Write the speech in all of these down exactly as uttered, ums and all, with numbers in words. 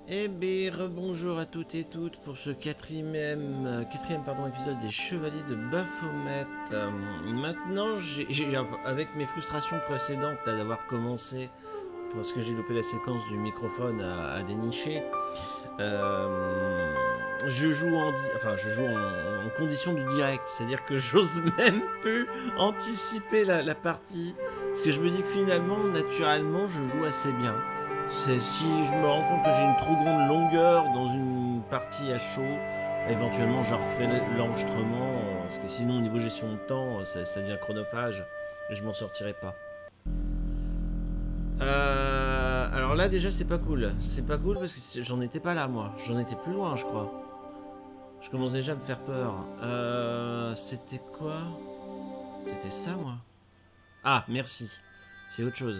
Eh bien, rebonjour à toutes et toutes pour ce quatrième, euh, quatrième pardon, épisode des Chevaliers de Baphomet. Euh, maintenant, j'ai, j'ai- avec mes frustrations précédentes d'avoir commencé, parce que j'ai loupé la séquence du microphone à, à dénicher, euh, je joue en, di- enfin, je joue en, en condition du direct, c'est-à-dire que j'ose même plus anticiper la, la partie, parce que je me dis que finalement, naturellement, je joue assez bien. C'est si je me rends compte que j'ai une trop grande longueur dans une partie à chaud, éventuellement je refais l'enregistrement, parce que sinon au niveau gestion de temps, ça, ça devient chronophage et je m'en sortirai pas. Euh, alors là déjà c'est pas cool, c'est pas cool parce que j'en étais pas là moi, j'en étais plus loin je crois. Je commence déjà à me faire peur. Euh, C'était quoi? C'était ça moi? Ah merci, c'est autre chose.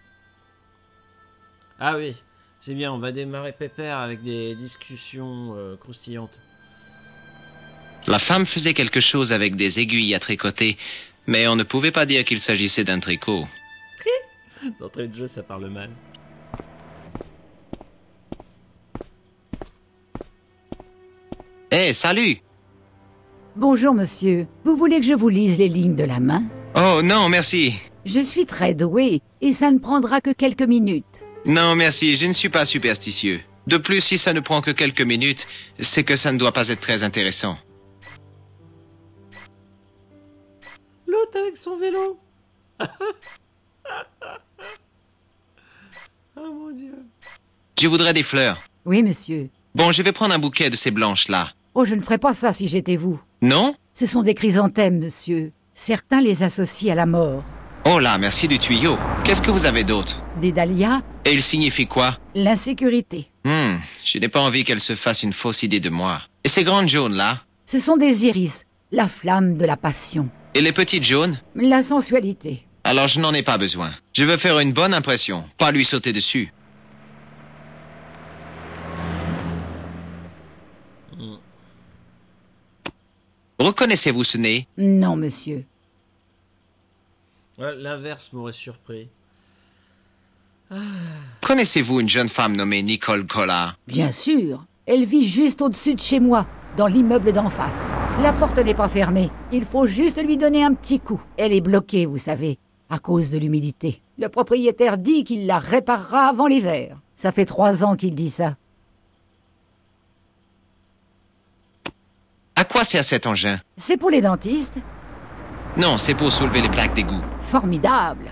Ah oui, c'est bien, on va démarrer pépère avec des discussions euh, croustillantes. La femme faisait quelque chose avec des aiguilles à tricoter, mais on ne pouvait pas dire qu'il s'agissait d'un tricot. D'entrée de jeu, ça parle mal. Eh, hey, salut! Bonjour, monsieur. Vous voulez que je vous lise les lignes de la main? Oh, non, merci. Je suis très doué, et ça ne prendra que quelques minutes. Non, merci, je ne suis pas superstitieux. De plus, si ça ne prend que quelques minutes, c'est que ça ne doit pas être très intéressant. L'autre avec son vélo. Oh mon Dieu. Je voudrais des fleurs. Oui, monsieur. Bon, je vais prendre un bouquet de ces blanches-là. Oh, je ne ferais pas ça si j'étais vous. Non? Ce sont des chrysanthèmes, monsieur. Certains les associent à la mort. Oh là, merci du tuyau. Qu'est-ce que vous avez d'autre? Des dahlias, Et il signifie quoi? l'insécurité. Hmm, je n'ai pas envie qu'elle se fasse une fausse idée de moi. Et ces grandes jaunes-là? Ce sont des iris, la flamme de la passion. Et les petites jaunes? La sensualité. Alors je n'en ai pas besoin. Je veux faire une bonne impression, pas lui sauter dessus. Mm. Reconnaissez-vous ce nez? Non, monsieur. Ouais, l'inverse m'aurait surpris. Connaissez-vous une jeune femme nommée Nicole Collard? Bien sûr. Elle vit juste au-dessus de chez moi, dans l'immeuble d'en face. La porte n'est pas fermée. Il faut juste lui donner un petit coup. Elle est bloquée, vous savez, à cause de l'humidité. Le propriétaire dit qu'il la réparera avant l'hiver. Ça fait trois ans qu'il dit ça. À quoi sert cet engin? C'est pour les dentistes. Non, c'est pour soulever les plaques d'égout. Formidable.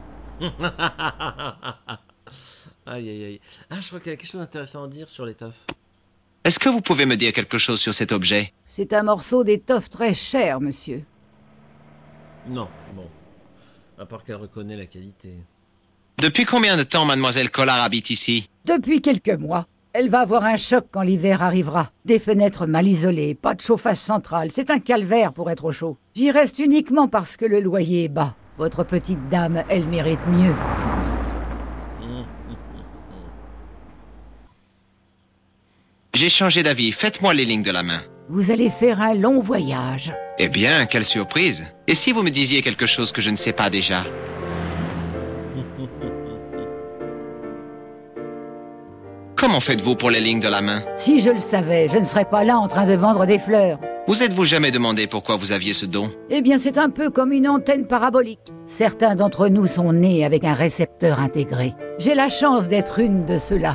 Aïe aïe aïe. Ah, je crois qu'il y a quelque chose d'intéressant à dire sur l'étoffe. Est-ce que vous pouvez me dire quelque chose sur cet objet? C'est un morceau d'étoffe très cher, monsieur. Non, bon. À part qu'elle reconnaît la qualité. Depuis combien de temps mademoiselle Collard habite ici? Depuis quelques mois. Elle va avoir un choc quand l'hiver arrivera. Des fenêtres mal isolées, pas de chauffage central. C'est un calvaire pour être au chaud. J'y reste uniquement parce que le loyer est bas. Votre petite dame, elle mérite mieux. J'ai changé d'avis. Faites-moi les lignes de la main. Vous allez faire un long voyage. Eh bien, quelle surprise. Et si vous me disiez quelque chose que je ne sais pas déjà? Comment faites-vous pour les lignes de la main? Si je le savais, je ne serais pas là en train de vendre des fleurs. Vous êtes-vous jamais demandé pourquoi vous aviez ce don? Eh bien, c'est un peu comme une antenne parabolique. Certains d'entre nous sont nés avec un récepteur intégré. J'ai la chance d'être une de ceux-là.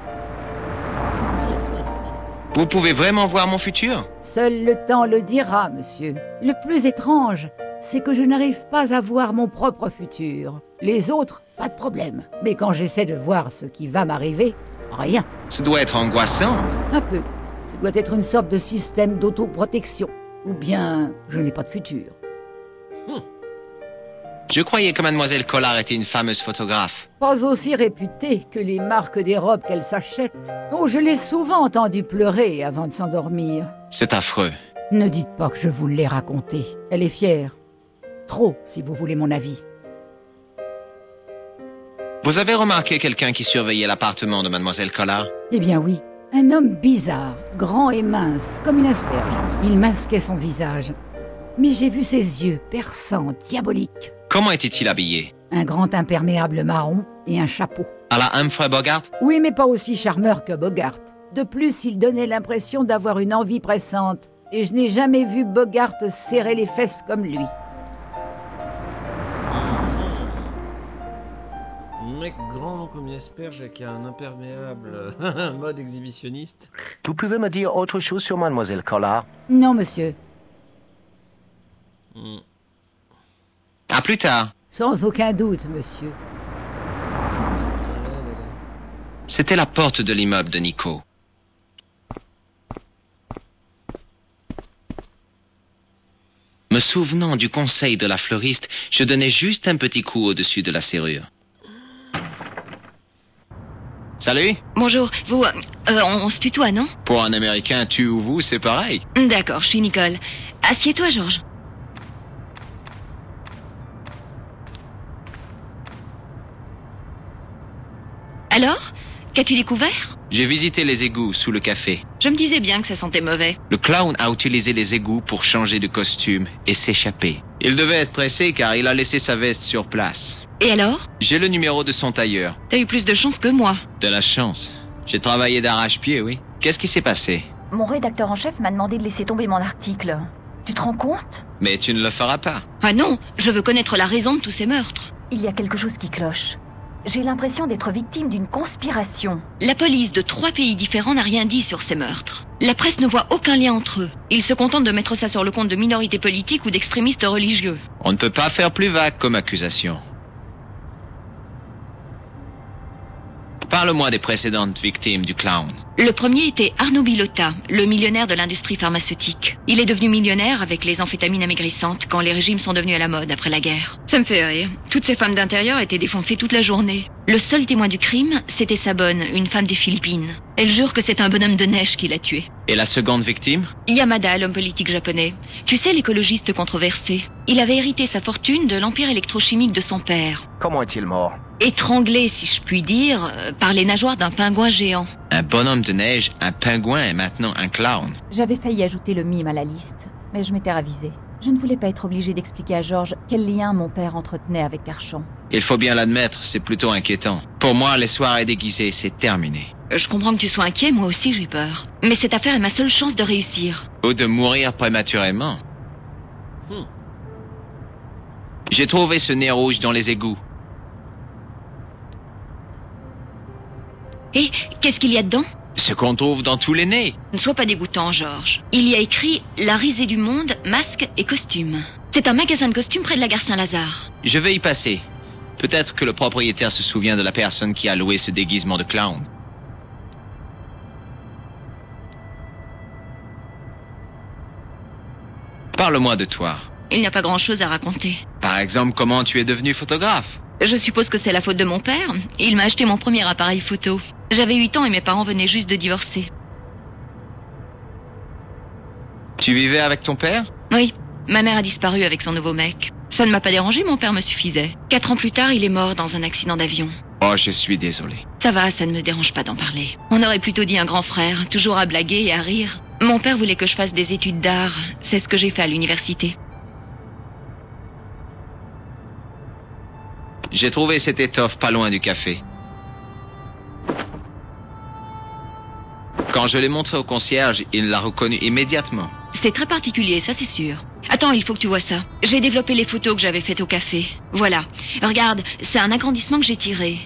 Vous pouvez vraiment voir mon futur? Seul le temps le dira, monsieur. Le plus étrange, c'est que je n'arrive pas à voir mon propre futur. Les autres, pas de problème. Mais quand j'essaie de voir ce qui va m'arriver, rien. Ce doit être angoissant. Un peu. Ce doit être une sorte de système d'autoprotection. Ou bien, je n'ai pas de futur. Je croyais que mademoiselle Collard était une fameuse photographe. Pas aussi réputée que les marques des robes qu'elle s'achète. Oh, je l'ai souvent entendue pleurer avant de s'endormir. C'est affreux. Ne dites pas que je vous l'ai raconté. Elle est fière. Trop, si vous voulez mon avis. Vous avez remarqué quelqu'un qui surveillait l'appartement de mademoiselle Collard? Eh bien oui. Un homme bizarre, grand et mince, comme une asperge. Il masquait son visage. Mais j'ai vu ses yeux, perçants, diaboliques. Comment était-il habillé? Un grand imperméable marron et un chapeau. À la Humphrey Bogart? Oui, mais pas aussi charmeur que Bogart. De plus, il donnait l'impression d'avoir une envie pressante. Et je n'ai jamais vu Bogart serrer les fesses comme lui. Mec grand comme une asperge avec un imperméable mode exhibitionniste. Vous pouvez me dire autre chose sur Mademoiselle Collard? Non, monsieur. Mm. À plus tard. Sans aucun doute, monsieur. C'était la porte de l'immeuble de Nico. Me souvenant du conseil de la fleuriste, je donnais juste un petit coup au-dessus de la serrure. Salut. Bonjour, vous... Euh, euh, on, on se tutoie, non? Pour un Américain, tu ou vous, c'est pareil. D'accord, je suis Nicole. Assieds-toi, Georges. Alors? Qu'as-tu découvert? J'ai visité les égouts sous le café. Je me disais bien que ça sentait mauvais. Le clown a utilisé les égouts pour changer de costume et s'échapper. Il devait être pressé car il a laissé sa veste sur place. Et alors? J'ai le numéro de son tailleur. T'as eu plus de chance que moi. De la chance. J'ai travaillé d'arrache-pied, oui. Qu'est-ce qui s'est passé? Mon rédacteur en chef m'a demandé de laisser tomber mon article. Tu te rends compte? Mais tu ne le feras pas. Ah non, je veux connaître la raison de tous ces meurtres. Il y a quelque chose qui cloche. J'ai l'impression d'être victime d'une conspiration. La police de trois pays différents n'a rien dit sur ces meurtres. La presse ne voit aucun lien entre eux. Ils se contentent de mettre ça sur le compte de minorités politiques ou d'extrémistes religieux. On ne peut pas faire plus vague comme accusation. Parle-moi des précédentes victimes du clown. Le premier était Arnaud Bilotta, le millionnaire de l'industrie pharmaceutique. Il est devenu millionnaire avec les amphétamines amaigrissantes quand les régimes sont devenus à la mode après la guerre. Ça me fait rire. Toutes ces femmes d'intérieur étaient défoncées toute la journée. Le seul témoin du crime, c'était sa bonne, une femme des Philippines. Elle jure que c'est un bonhomme de neige qui l'a tué. Et la seconde victime? Yamada, l'homme politique japonais. Tu sais, l'écologiste controversé. Il avait hérité sa fortune de l'empire électrochimique de son père. Comment est-il mort? Étranglé, si je puis dire, euh, par les nageoires d'un pingouin géant. Un bonhomme de neige, un pingouin et maintenant un clown. J'avais failli ajouter le mime à la liste, mais je m'étais ravisée. Je ne voulais pas être obligée d'expliquer à Georges quel lien mon père entretenait avec Carchon. Il faut bien l'admettre, c'est plutôt inquiétant. Pour moi, les soirées déguisées, c'est terminé. Euh, Je comprends que tu sois inquiet, moi aussi j'ai peur. Mais cette affaire est ma seule chance de réussir. Ou de mourir prématurément. Hmm. J'ai trouvé ce nez rouge dans les égouts. Et qu'est-ce qu'il y a dedans? Ce qu'on trouve dans tous les nez. Ne sois pas dégoûtant, Georges. Il y a écrit « La risée du monde, masque et costume ». C'est un magasin de costumes près de la gare Saint-Lazare. Je vais y passer. Peut-être que le propriétaire se souvient de la personne qui a loué ce déguisement de clown. Parle-moi de toi. Il n'y a pas grand-chose à raconter. Par exemple, comment tu es devenu photographe? Je suppose que c'est la faute de mon père. Il m'a acheté mon premier appareil photo. J'avais huit ans et mes parents venaient juste de divorcer. Tu vivais avec ton père? Oui, ma mère a disparu avec son nouveau mec. Ça ne m'a pas dérangé, mon père me suffisait. Quatre ans plus tard, il est mort dans un accident d'avion. Oh, je suis désolé. Ça va, ça ne me dérange pas d'en parler. On aurait plutôt dit un grand frère, toujours à blaguer et à rire. Mon père voulait que je fasse des études d'art. C'est ce que j'ai fait à l'université. J'ai trouvé cette étoffe pas loin du café. Quand je l'ai montrée au concierge, il l'a reconnue immédiatement. C'est très particulier, ça c'est sûr. Attends, il faut que tu vois ça. J'ai développé les photos que j'avais faites au café. Voilà. Regarde, c'est un agrandissement que j'ai tiré.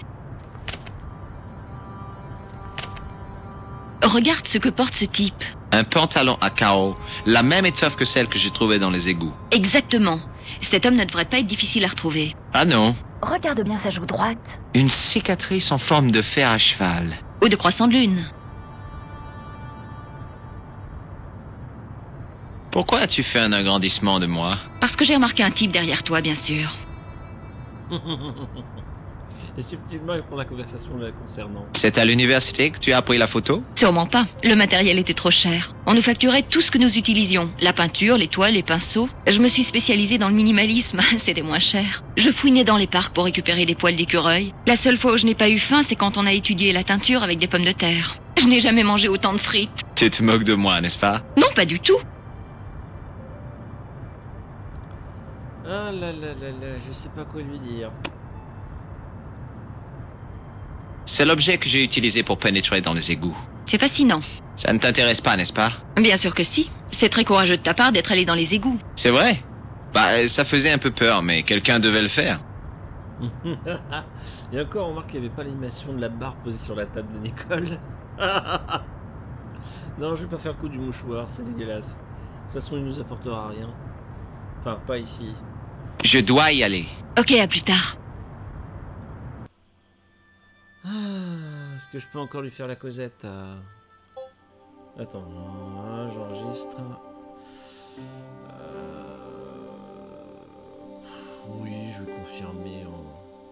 Regarde ce que porte ce type. Un pantalon à carreaux, la même étoffe que celle que j'ai trouvée dans les égouts. Exactement. Cet homme ne devrait pas être difficile à retrouver. Ah non, Regarde bien sa joue droite. une cicatrice en forme de fer à cheval. Ou de croissant de lune. Pourquoi as-tu fait un agrandissement de moi? Parce que j'ai remarqué un type derrière toi, bien sûr. Et subtilement pour la conversation la concernant. C'est à l'université que tu as pris la photo? Sûrement pas. Le matériel était trop cher. On nous facturait tout ce que nous utilisions. La peinture, les toiles, les pinceaux. Je me suis spécialisée dans le minimalisme. C'était moins cher. Je fouinais dans les parcs pour récupérer des poils d'écureuil. La seule fois où je n'ai pas eu faim, c'est quand on a étudié la teinture avec des pommes de terre. Je n'ai jamais mangé autant de frites. Tu te moques de moi, n'est-ce pas? Non, pas du tout. Ah là là là là, je sais pas quoi lui dire. C'est l'objet que j'ai utilisé pour pénétrer dans les égouts. C'est fascinant. Ça ne t'intéresse pas, n'est-ce pas? Bien sûr que si. C'est très courageux de ta part d'être allé dans les égouts. C'est vrai? Bah, ça faisait un peu peur, mais quelqu'un devait le faire. Et encore, on remarque qu'il n'y avait pas l'animation de la barre posée sur la table de Nicole. Non, je vais pas faire le coup du mouchoir, c'est dégueulasse. De toute façon, il nous apportera rien. Enfin, pas ici. Je dois y aller. Ok, à plus tard. Ah, est-ce que je peux encore lui faire la causette à... Attends, voilà, j'enregistre. Euh... Oui, je vais confirmer. En...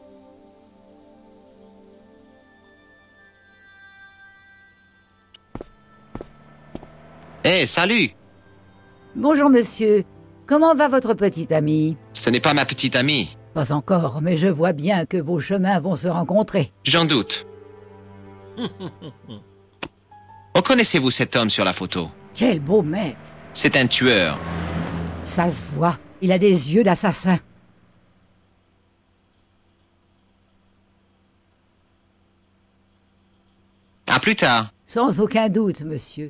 Eh, hey, salut! Bonjour, monsieur. Comment va votre petite amie? Ce n'est pas ma petite amie. Pas encore, mais je vois bien que vos chemins vont se rencontrer. J'en doute. Reconnaissez-vous cet homme sur la photo? Quel beau mec! C'est un tueur. Ça se voit, il a des yeux d'assassin. À plus tard. Sans aucun doute, monsieur.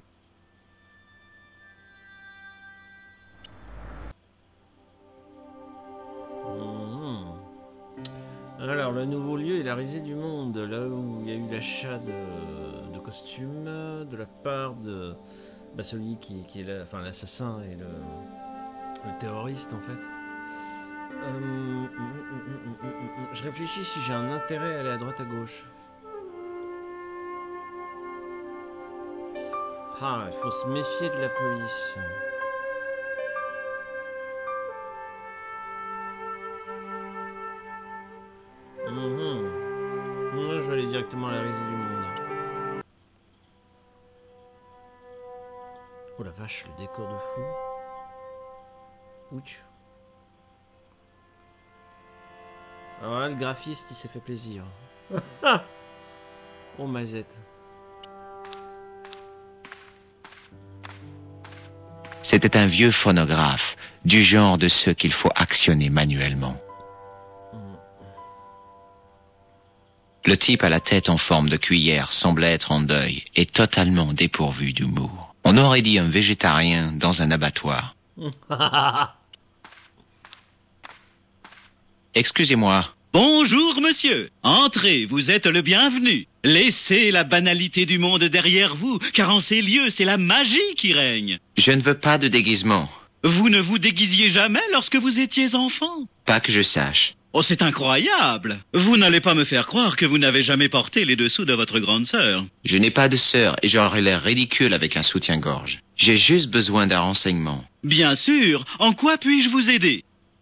Alors, le nouveau lieu est la risée du monde, là où il y a eu l'achat de, de costumes de la part de bah, celui qui, qui est là, enfin l'assassin et le, le terroriste en fait. Euh, mm, mm, mm, mm, mm, je réfléchis si j'ai un intérêt à aller à droite à gauche. Ah, il faut se méfier de la police. Mmh. Moi, je vais aller directement à la risée du monde. Oh la vache, le décor de fou. Ouch. Alors là, le graphiste, il s'est fait plaisir. Oh, mazette. C'était un vieux phonographe, du genre de ceux qu'il faut actionner manuellement. Le type à la tête en forme de cuillère semblait être en deuil et totalement dépourvu d'humour. On aurait dit un végétarien dans un abattoir. Excusez-moi. Bonjour, monsieur. Entrez, vous êtes le bienvenu. Laissez la banalité du monde derrière vous, car en ces lieux, c'est la magie qui règne. Je ne veux pas de déguisement. Vous ne vous déguisiez jamais lorsque vous étiez enfant? Pas que je sache. Oh, c'est incroyable! Vous n'allez pas me faire croire que vous n'avez jamais porté les dessous de votre grande sœur. Je n'ai pas de sœur et j'aurais l'air ridicule avec un soutien-gorge. J'ai juste besoin d'un renseignement. Bien sûr. En quoi puis-je vous aider?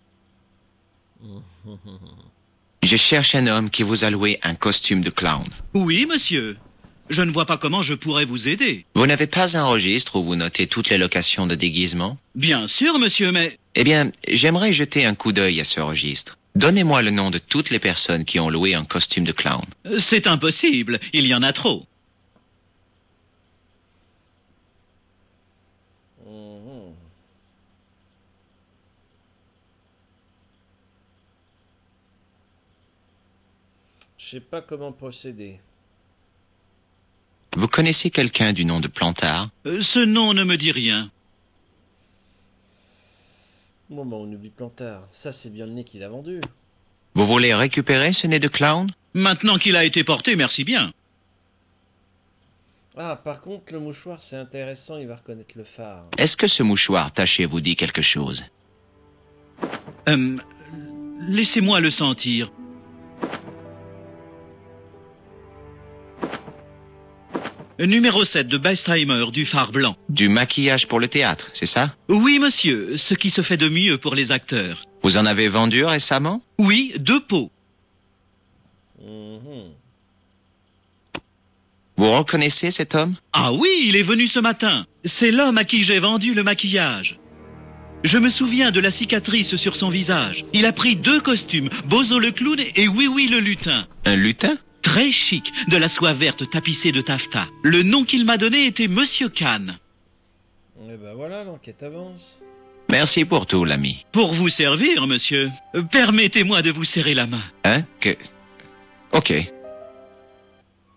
Je cherche un homme qui vous a loué un costume de clown. Oui, monsieur. Je ne vois pas comment je pourrais vous aider. Vous n'avez pas un registre où vous notez toutes les locations de déguisement? Bien sûr, monsieur, mais... Eh bien, j'aimerais jeter un coup d'œil à ce registre. Donnez-moi le nom de toutes les personnes qui ont loué un costume de clown. C'est impossible, il y en a trop. Mmh. Je sais pas comment procéder. Vous connaissez quelqu'un du nom de Plantard? Euh, ce nom ne me dit rien. Bon bah on oublie Plantard. Ça c'est bien le nez qu'il a vendu. Vous voulez récupérer ce nez de clown? Maintenant qu'il a été porté, merci bien. Ah par contre le mouchoir c'est intéressant, il va reconnaître le phare. Est-ce que ce mouchoir taché vous dit quelque chose? Euh, laissez-moi le sentir. Numéro sept de Bestheimer, du phare blanc. Du maquillage pour le théâtre, c'est ça? Oui, monsieur, ce qui se fait de mieux pour les acteurs. Vous en avez vendu récemment? Oui, deux pots. Mmh. Vous reconnaissez cet homme? Ah oui, il est venu ce matin. C'est l'homme à qui j'ai vendu le maquillage. Je me souviens de la cicatrice sur son visage. Il a pris deux costumes, Bozo le clown et Oui Oui le lutin. Un lutin? Très chic, de la soie verte tapissée de taffetas. Le nom qu'il m'a donné était Monsieur Kahn. Et ben voilà, l'enquête avance. Merci pour tout, l'ami. Pour vous servir, monsieur. Permettez-moi de vous serrer la main. Hein? Que... Ok.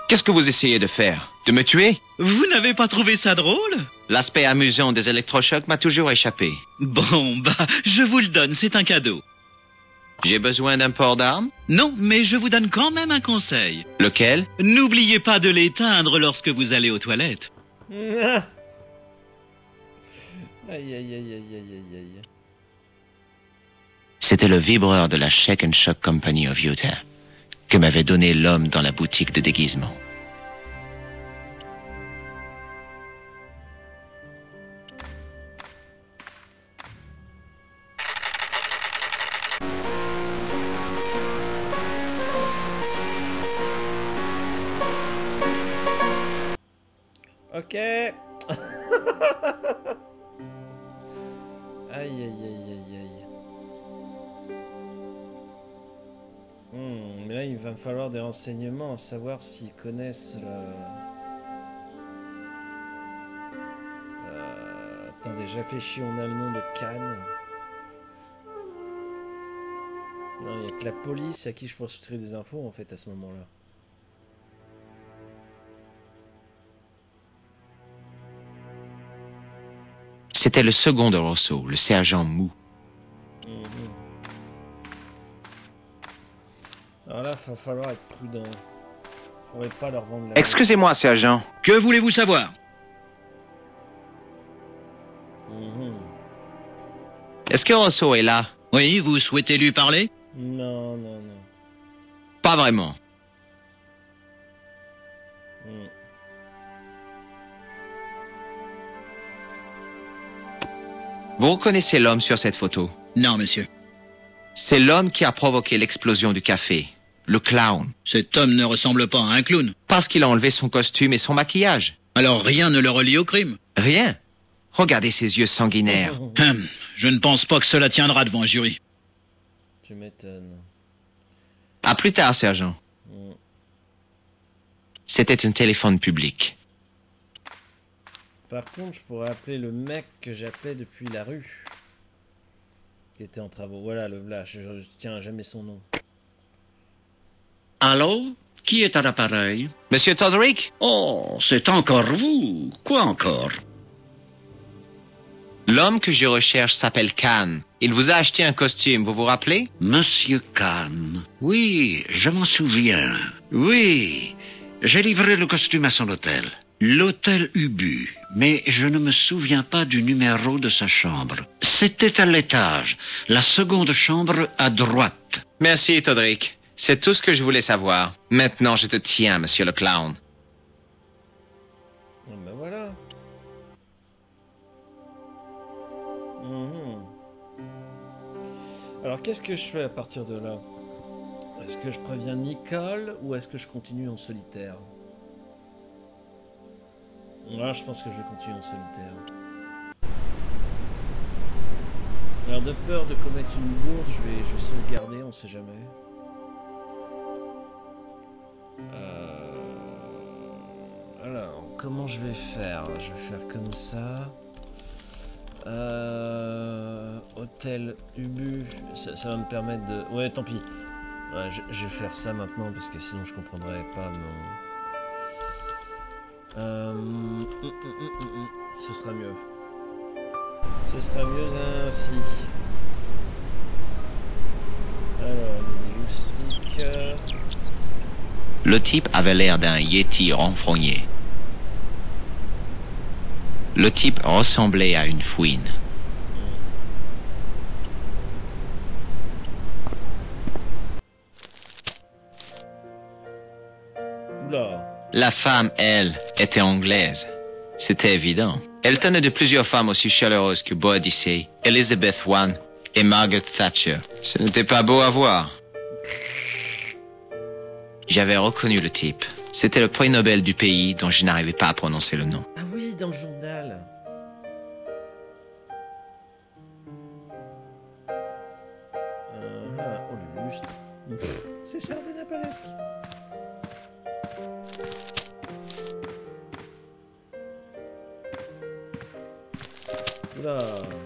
Qu'est-ce que vous essayez de faire? De me tuer? Vous n'avez pas trouvé ça drôle? L'aspect amusant des électrochocs m'a toujours échappé. Bon, bah, je vous le donne, c'est un cadeau. J'ai besoin d'un port d'armes? Non, mais je vous donne quand même un conseil. Lequel? N'oubliez pas de l'éteindre lorsque vous allez aux toilettes. Aïe, aïe, aïe, aïe, aïe, aïe, aïe. C'était le vibreur de la Shake and Shock Company of Utah que m'avait donné l'homme dans la boutique de déguisement. Ok. Aïe, aïe, aïe, aïe, aïe. Hmm, mais là, il va me falloir des renseignements, savoir s'ils connaissent le... Euh, attendez, j'ai réfléchi, on a le nom de Cannes. Non, il n'y a que la police à qui je pourrais soutirer des infos, en fait, à ce moment-là. C'était le second de Rosso, le sergent Mou. Mmh. Alors là, il va falloir être prudent. Faudrait pas leur vendre la... Excusez-moi, sergent. Que voulez-vous savoir? Mmh. Est-ce que Rosso est là? Oui, vous souhaitez lui parler? Non, non, non. Pas vraiment. Mmh. Vous reconnaissez l'homme sur cette photo? Non, monsieur. C'est l'homme qui a provoqué l'explosion du café. Le clown. Cet homme ne ressemble pas à un clown. Parce qu'il a enlevé son costume et son maquillage. Alors rien ne le relie au crime? Rien. Regardez ses yeux sanguinaires. Hum, je ne pense pas que cela tiendra devant un jury. Tu m'étonnes. À plus tard, sergent. Mmh. C'était un téléphone public. Par contre, je pourrais appeler le mec que j'appelais depuis la rue. Qui était en travaux. Voilà, le là, je, je tiens jamais son nom. Allô? Qui est à l'appareil? Monsieur Todrick? Oh, c'est encore vous. Quoi encore? L'homme que je recherche s'appelle Khan. Il vous a acheté un costume, vous vous rappelez? Monsieur Khan. Oui, je m'en souviens. Oui, j'ai livré le costume à son hôtel. L'hôtel Ubu, mais je ne me souviens pas du numéro de sa chambre. C'était à l'étage, la seconde chambre à droite. Merci, Todrick. C'est tout ce que je voulais savoir. Maintenant, je te tiens, monsieur le clown. Oh, ben voilà. Mmh. Alors, qu'est-ce que je fais à partir de là? Est-ce que je préviens Nicole ou est-ce que je continue en solitaire? Là, je pense que je vais continuer en solitaire. Alors, de peur de commettre une bourde, je vais, je vais sauvegarder, on sait jamais. Euh... Alors, comment je vais faire? Je vais faire comme ça. Euh... Hôtel Ubu, ça, ça va me permettre de... Ouais, tant pis. Ouais, je, je vais faire ça maintenant parce que sinon je comprendrais pas mon... Euh, hum, hum, hum, hum, ce sera mieux. Ce sera mieux ainsi. Alors, il y a des loustiques. Le type avait l'air d'un yéti renfrogné. Le type ressemblait à une fouine. Oula. La femme, elle, était anglaise. C'était évident. Elle tenait de plusieurs femmes aussi chaleureuses que Boadicea, Elizabeth I et Margaret Thatcher. Ce n'était pas beau à voir. J'avais reconnu le type. C'était le prix Nobel du pays dont je n'arrivais pas à prononcer le nom. Ah oui, dans le journal. Euh, oh, le lustre. C'est Sardina Palesque. Oula.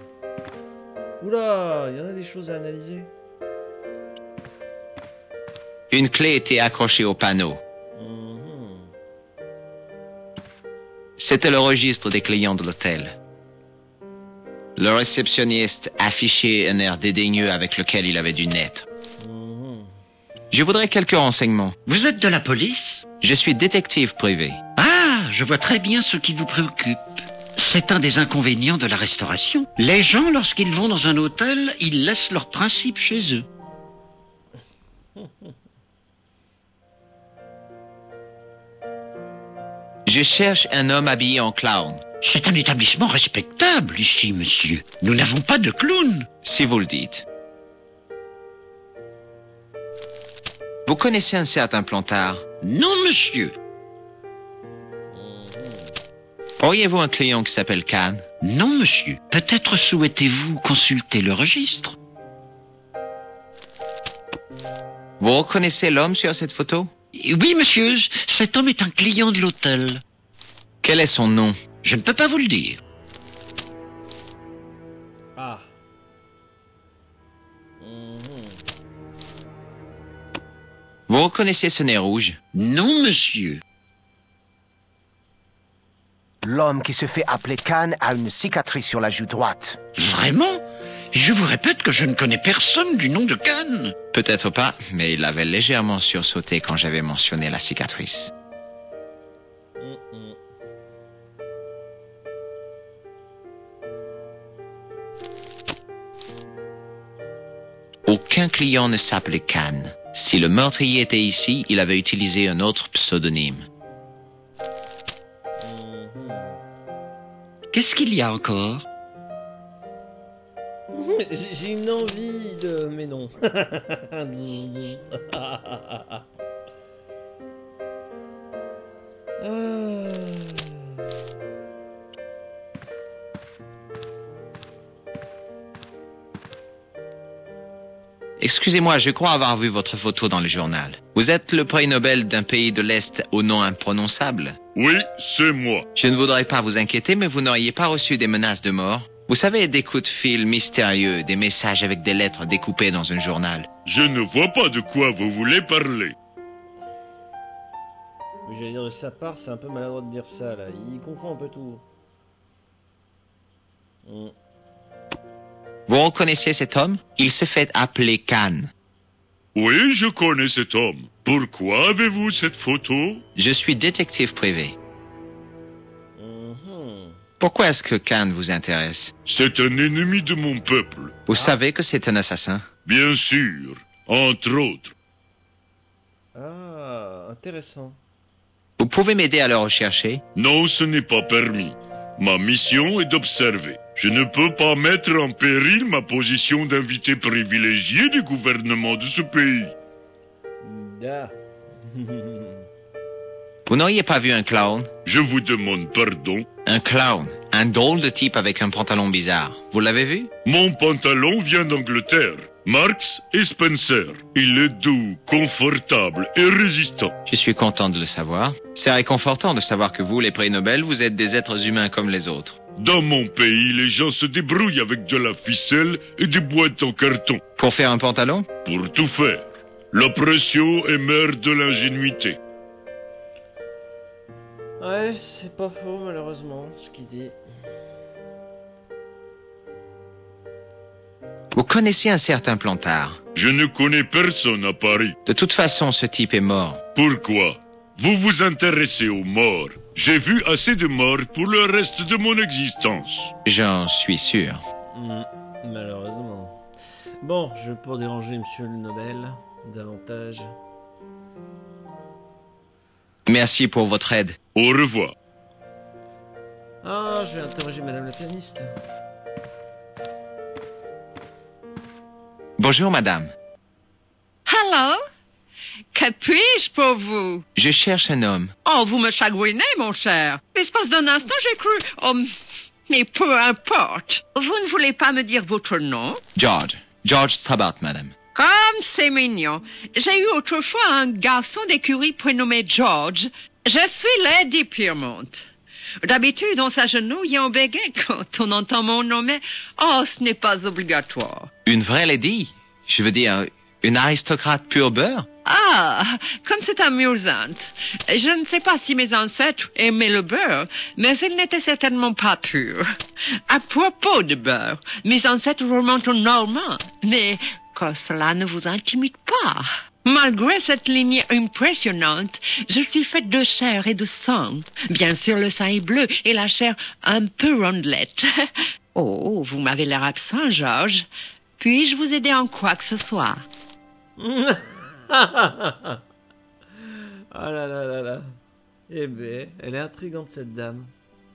Oula, il y en a des choses à analyser. Une clé était accrochée au panneau. Mmh. C'était le registre des clients de l'hôtel. Le réceptionniste affichait un air dédaigneux avec lequel il avait dû naître. Je voudrais quelques renseignements. Vous êtes de la police? Je suis détective privé. Ah, je vois très bien ce qui vous préoccupe. C'est un des inconvénients de la restauration. Les gens, lorsqu'ils vont dans un hôtel, ils laissent leurs principes chez eux. Je cherche un homme habillé en clown. C'est un établissement respectable ici, monsieur. Nous n'avons pas de clown. Si vous le dites. Vous connaissez un certain Plantard? Non, monsieur. Auriez-vous un client qui s'appelle Khan? Non, monsieur. Peut-être souhaitez-vous consulter le registre? Vous reconnaissez l'homme sur cette photo? Oui, monsieur. Cet homme est un client de l'hôtel. Quel est son nom? Je ne peux pas vous le dire. Ah. Mm-hmm. Vous reconnaissez ce nez rouge? Non, monsieur. L'homme qui se fait appeler Khan a une cicatrice sur la joue droite. Vraiment? Je vous répète que je ne connais personne du nom de Khan. Peut-être pas, mais il avait légèrement sursauté quand j'avais mentionné la cicatrice. Mm-mm. Aucun client ne s'appelait Khan. Si le meurtrier était ici, il avait utilisé un autre pseudonyme. Qu'est-ce qu'il y a encore? J'ai une envie de... Mais non. ah. Excusez-moi, je crois avoir vu votre photo dans le journal. Vous êtes le prix Nobel d'un pays de l'Est au nom imprononçable? Oui, c'est moi. Je ne voudrais pas vous inquiéter, mais vous n'auriez pas reçu des menaces de mort? Vous savez, des coups de fil mystérieux, des messages avec des lettres découpées dans un journal. Je ne vois pas de quoi vous voulez parler. Oui, j'allais dire de sa part, c'est un peu maladroit de dire ça, là. Il confond un peu tout. Mm. Vous reconnaissez cet homme? Il se fait appeler Khan. Oui, je connais cet homme. Pourquoi avez-vous cette photo? Je suis détective privé. Mm-hmm. Pourquoi est-ce que Khan vous intéresse? C'est un ennemi de mon peuple. Vous ah. savez que c'est un assassin? Bien sûr, entre autres. Ah, intéressant. Vous pouvez m'aider à le rechercher? Non, ce n'est pas permis. Ma mission est d'observer. Je ne peux pas mettre en péril ma position d'invité privilégié du gouvernement de ce pays. Ah. Vous n'auriez pas vu un clown? Je vous demande pardon. Un clown, un drôle de type avec un pantalon bizarre. Vous l'avez vu? Mon pantalon vient d'Angleterre. Marks et Spencer. Il est doux, confortable et résistant. Je suis content de le savoir. C'est réconfortant de savoir que vous, les prix Nobel, vous êtes des êtres humains comme les autres. Dans mon pays, les gens se débrouillent avec de la ficelle et des boîtes en carton. Pour faire un pantalon? Pour tout faire. La pression est mère de l'ingénuité. Ouais, c'est pas faux, malheureusement, ce qu'il dit. Vous connaissez un certain Plantard? Je ne connais personne à Paris. De toute façon, ce type est mort. Pourquoi? Vous vous intéressez aux morts. J'ai vu assez de morts pour le reste de mon existence. J'en suis sûr. Mmh, malheureusement. Bon, je vais pas déranger Monsieur le Nobel davantage. Merci pour votre aide. Au revoir. Ah, je vais interroger Madame la pianiste. Bonjour, madame. Hello? Que puis-je pour vous? Je cherche un homme. Oh, vous me chagrinez, mon cher. L'espace d'un instant, j'ai cru... Oh, mais peu importe. Vous ne voulez pas me dire votre nom? George. George Strabart, madame. Comme c'est mignon. J'ai eu autrefois un garçon d'écurie prénommé George. Je suis Lady Piermont. D'habitude, on s'agenouille et on bégaye quand on entend mon nom, mais oh, ce n'est pas obligatoire. Une vraie lady? Je veux dire, une aristocrate pure beurre? Ah, comme c'est amusant. Je ne sais pas si mes ancêtres aimaient le beurre, mais il n'était certainement pas pur. À propos de beurre, mes ancêtres remontent au normand, mais que cela ne vous intimide pas. Malgré cette lignée impressionnante, je suis faite de chair et de sang. Bien sûr, le sang est bleu et la chair un peu rondelette. Oh, vous m'avez l'air absent, Georges. Puis-je vous aider en quoi que ce soit? Oh là là là là. Eh ben, elle est intrigante cette dame.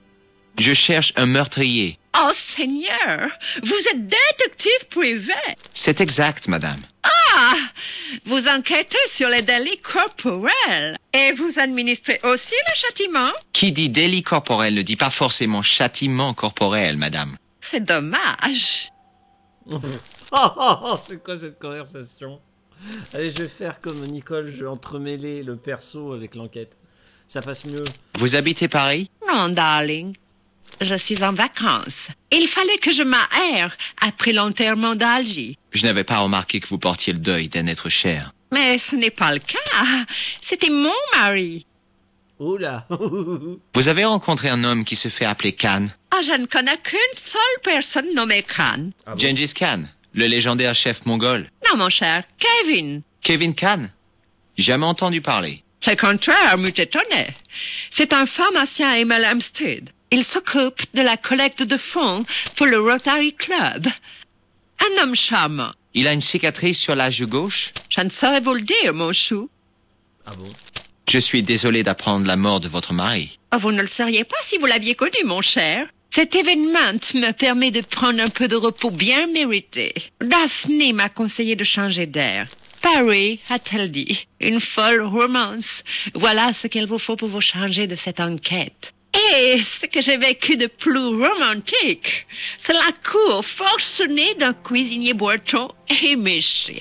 Je cherche un meurtrier. Oh Seigneur, vous êtes détective privé. C'est exact, madame. Ah, vous enquêtez sur les délits corporels et vous administrez aussi le châtiment? Qui dit délit corporel ne dit pas forcément châtiment corporel, madame. C'est dommage. Oh, oh, oh, c'est quoi cette conversation? Allez, je vais faire comme Nicole, je vais entremêler le perso avec l'enquête. Ça passe mieux. Vous habitez Paris? Non, darling. Je suis en vacances. Il fallait que je m'aère après l'enterrement d'Algie. Je n'avais pas remarqué que vous portiez le deuil d'un être cher. Mais ce n'est pas le cas. C'était mon mari. Oula. Vous avez rencontré un homme qui se fait appeler Khan? Ah, je ne connais qu'une seule personne nommée Khan. Ah bon? Gengis Khan, le légendaire chef mongol. Non, mon cher, Kevin. Kevin Khan? Jamais entendu parler. Le contraire m'eût étonné. C'est un pharmacien à Hemel Hempstead. Il s'occupe de la collecte de fonds pour le Rotary Club. Un homme charmant. Il a une cicatrice sur la joue gauche? Je ne saurais vous le dire, mon chou. Ah bon? Je suis désolé d'apprendre la mort de votre mari. Oh, vous ne le sauriez pas si vous l'aviez connu, mon cher. Cet événement me permet de prendre un peu de repos bien mérité. Daphné m'a conseillé de changer d'air. Paris, a-t-elle dit. Une folle romance. Voilà ce qu'il vous faut pour vous changer de cette enquête. Et ce que j'ai vécu de plus romantique, c'est la cour forcenée d'un cuisinier breton éméché.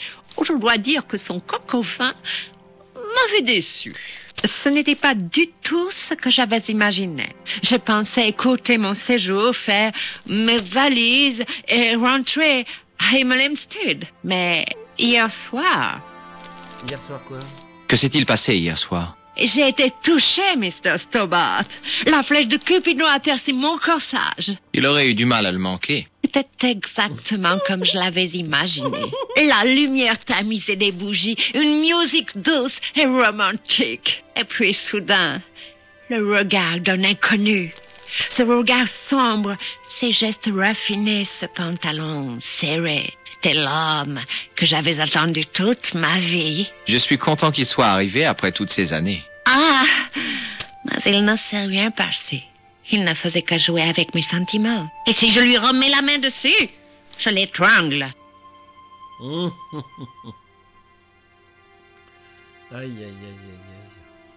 Je dois dire que son coq au vin m'avait déçu. Ce n'était pas du tout ce que j'avais imaginé. Je pensais écouter mon séjour, faire mes valises et rentrer à Hemel Hempstead. Mais hier soir... Hier soir quoi? Que s'est-il passé hier soir? J'ai été touchée, mister Stobart. La flèche de Cupidon a percé mon corsage. Il aurait eu du mal à le manquer. C'était exactement comme je l'avais imaginé. La lumière tamisée des bougies, une musique douce et romantique. Et puis soudain, le regard d'un inconnu. Ce regard sombre, ces gestes raffinés, ce pantalon serré. C'était l'homme que j'avais attendu toute ma vie. Je suis content qu'il soit arrivé après toutes ces années. Ah, mais il ne s'est rien passé. Il ne faisait que jouer avec mes sentiments. Et si je lui remets la main dessus, je l'étrangle. Aïe, aïe, aïe, aïe, aïe.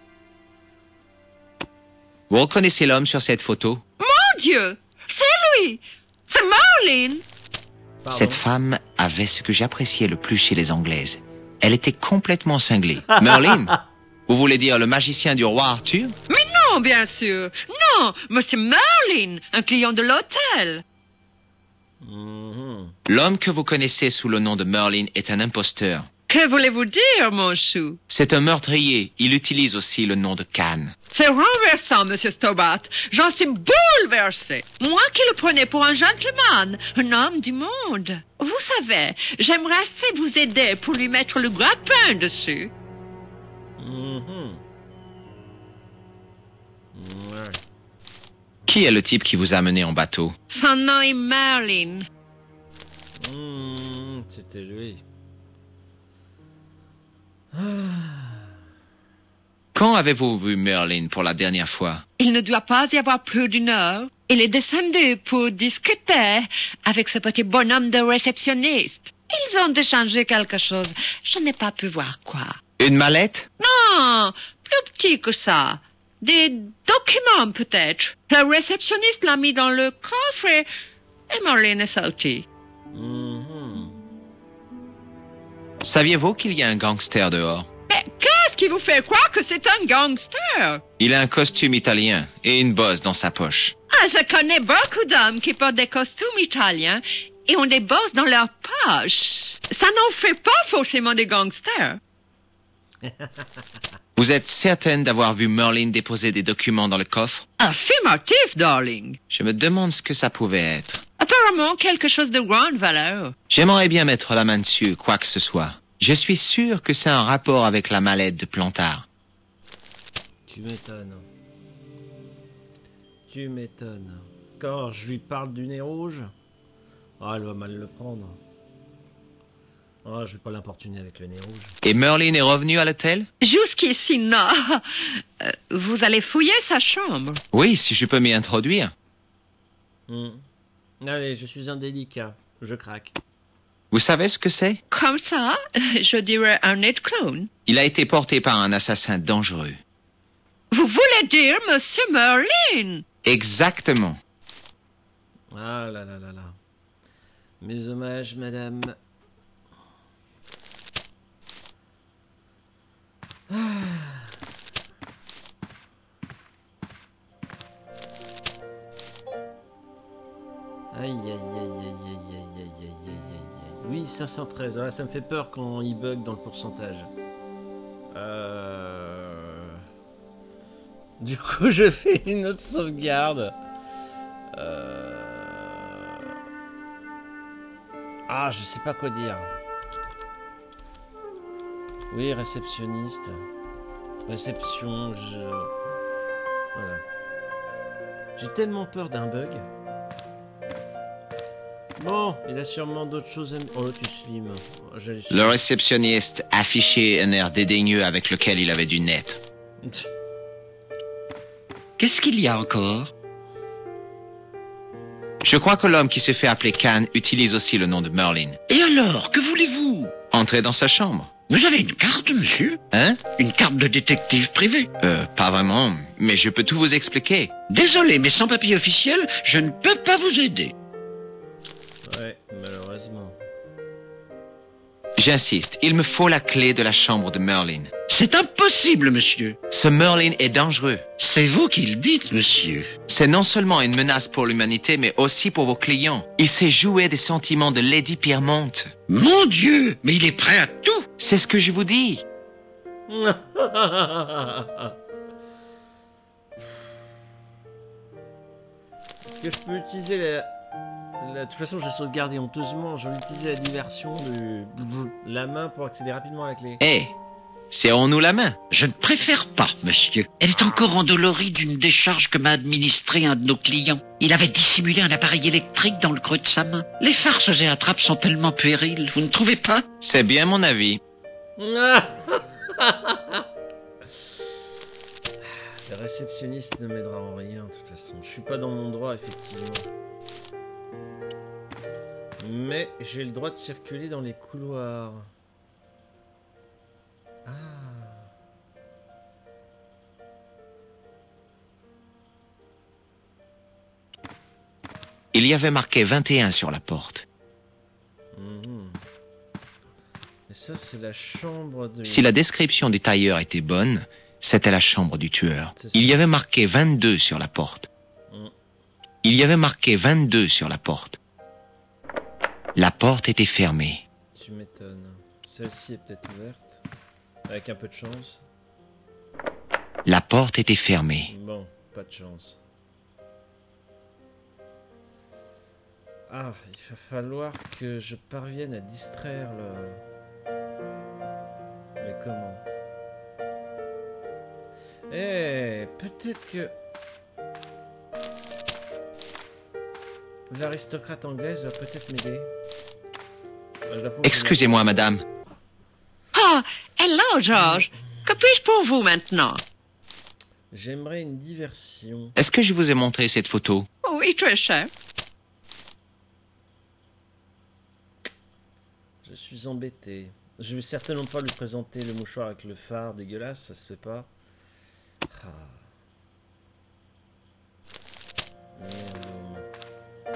Vous reconnaissez l'homme sur cette photo? Mon Dieu, c'est lui. C'est Merlin. Pardon. Cette femme avait ce que j'appréciais le plus chez les Anglaises. Elle était complètement cinglée. Merlin? Vous voulez dire le magicien du roi Arthur? Mais non, bien sûr. Non, monsieur Merlin, un client de l'hôtel. Mm-hmm. L'homme que vous connaissez sous le nom de Merlin est un imposteur. Que voulez-vous dire, mon chou? C'est un meurtrier. Il utilise aussi le nom de Khan. C'est renversant, monsieur Stobart. J'en suis bouleversé. Moi qui le prenais pour un gentleman, un homme du monde. Vous savez, j'aimerais assez vous aider pour lui mettre le grappin dessus. Mm-hmm. Ouais. Qui est le type qui vous a amené en bateau? Son nom est Merlin. Mm, c'était lui. Quand avez-vous vu Merlin pour la dernière fois? Il ne doit pas y avoir plus d'une heure. Il est descendu pour discuter avec ce petit bonhomme de réceptionniste. Ils ont échangé quelque chose. Je n'ai pas pu voir quoi. Une mallette? Non, plus petit que ça. Des documents peut-être. Le réceptionniste l'a mis dans le coffre et, et Merlin est sorti. Mm-hmm. Saviez-vous qu'il y a un gangster dehors? Mais qu'est-ce qui vous fait croire que c'est un gangster? Il a un costume italien et une bosse dans sa poche. Ah, je connais beaucoup d'hommes qui portent des costumes italiens et ont des bosses dans leur poche. Ça n'en fait pas forcément des gangsters. Vous êtes certaine d'avoir vu Merlin déposer des documents dans le coffre? Affirmatif, darling. Je me demande ce que ça pouvait être. Apparemment, quelque chose de grande valeur. J'aimerais bien mettre la main dessus, quoi que ce soit. Je suis sûr que c'est un rapport avec la mallette de Plantard. Tu m'étonnes. Tu m'étonnes. Quand je lui parle du nez rouge, oh, elle va mal le prendre. Oh, je vais pas l'importuner avec le nez rouge. Et Merlin est revenu à l'hôtel? Jusqu'ici, non. Euh, vous allez fouiller sa chambre? Oui, si je peux m'y introduire. Hmm. Allez, je suis indélicat. Je craque. Vous savez ce que c'est? Comme ça, je dirais un nez de clown. Il a été porté par un assassin dangereux. Vous voulez dire Monsieur Merlin? Exactement. Ah là là là là. Mes hommages, madame. Ah. Aïe aïe aïe aïe aïe aïe aïe aïe aïe aïe. Oui, cinq cent treize. Ah, ça me fait peur quand il bug dans le pourcentage. Euh... Du coup, je fais une autre sauvegarde. Euh... Ah, je sais pas quoi dire. Oui, réceptionniste. Réception, je... Voilà. J'ai tellement peur d'un bug. Bon, il a sûrement d'autres choses à... Oh, tu slim. Le réceptionniste affichait un air dédaigneux avec lequel il avait dû naître. Qu'est-ce qu'il y a encore? Je crois que l'homme qui se fait appeler Khan utilise aussi le nom de Merlin. Et alors, que voulez-vous? Entrez dans sa chambre. Vous avez une carte, monsieur? Hein? Une carte de détective privé? Euh, pas vraiment, mais je peux tout vous expliquer. Désolé, mais sans papier officiel, je ne peux pas vous aider. Ouais, malheureusement. J'insiste, il me faut la clé de la chambre de Merlin. C'est impossible, monsieur. Ce Merlin est dangereux. C'est vous qui le dites, monsieur. C'est non seulement une menace pour l'humanité, mais aussi pour vos clients. Il sait jouer des sentiments de Lady Piermont. Mon Dieu, mais il est prêt à tout. C'est ce que je vous dis. Est-ce que je peux utiliser la... la... De toute façon, je sauvegarde honteusement. Je vais utiliser la diversion de la main pour accéder rapidement à la clé. Eh, hey, serrons-nous la main? Je ne préfère pas, monsieur. Elle est encore endolorie d'une décharge que m'a administrée un de nos clients. Il avait dissimulé un appareil électrique dans le creux de sa main. Les farces et attrapes sont tellement puériles, vous ne trouvez pas? C'est bien mon avis. Le réceptionniste ne m'aidera en rien, de toute façon. Je suis pas dans mon droit, effectivement. Mais j'ai le droit de circuler dans les couloirs. Ah. Il y avait marqué vingt et un sur la porte. Mmh. Et ça, c'est la chambre de... Si la description du tailleur était bonne, c'était la chambre du tueur. Il y avait marqué vingt-deux sur la porte. Mmh. Il y avait marqué vingt-deux sur la porte. La porte était fermée. Tu m'étonnes. Celle-ci est peut-être ouverte. Avec un peu de chance. La porte était fermée. Bon, pas de chance. Ah, il va falloir que je parvienne à distraire le... Mais comment? Eh, peut-être que... L'aristocrate anglaise va peut-être m'aider. Excusez-moi, madame. Ah, hello, George. Que puis-je pour vous maintenant? J'aimerais une diversion. Est-ce que je vous ai montré cette photo? Oui, très cher. Je suis embêté. Je vais certainement pas lui présenter le mouchoir avec le phare dégueulasse, ça se fait pas. Ah. Merde.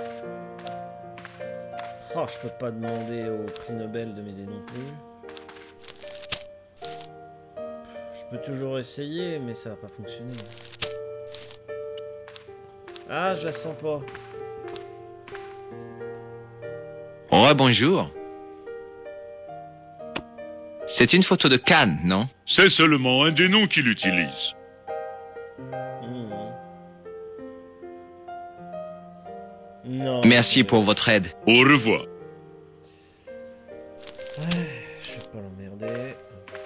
Oh, je peux pas demander au prix Nobel de m'aider non plus. Je peux toujours essayer, mais ça va pas fonctionner. Ah, je la sens pas. Oh, bonjour. C'est une photo de Khan, non? C'est seulement un des noms qu'il utilise. Mmh. Non. Merci pour votre aide. Au revoir. Ouais, je vais pas l'emmerder.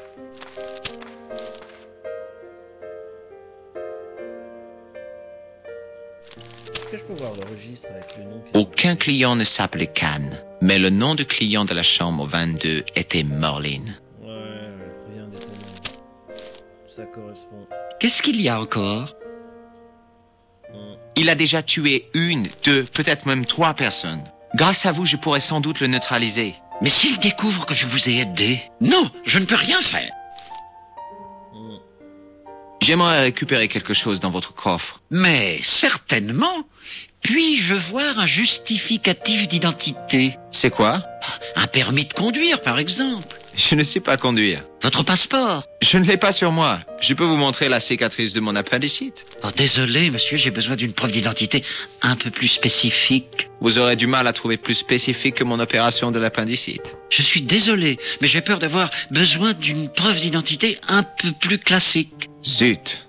Est-ce que je peux voir le registre avec le nom? Aucun client ne s'appelait Khan, mais le nom du client de la chambre vingt-deux était Merlin. Ouais, rien d'étonnant. Ça correspond. Qu'est-ce qu'il y a encore? Il a déjà tué une, deux, peut-être même trois personnes. Grâce à vous, je pourrais sans doute le neutraliser. Mais s'il découvre que je vous ai aidé... Non, je ne peux rien faire. Mm. J'aimerais récupérer quelque chose dans votre coffre. Mais certainement. Puis-je voir un justificatif d'identité? C'est quoi? Un permis de conduire, par exemple. Je ne sais pas conduire. Votre passeport? Je ne l'ai pas sur moi. Je peux vous montrer la cicatrice de mon appendicite. Oh, désolé, monsieur, j'ai besoin d'une preuve d'identité un peu plus spécifique. Vous aurez du mal à trouver plus spécifique que mon opération de l'appendicite. Je suis désolé, mais j'ai peur d'avoir besoin d'une preuve d'identité un peu plus classique. Zut.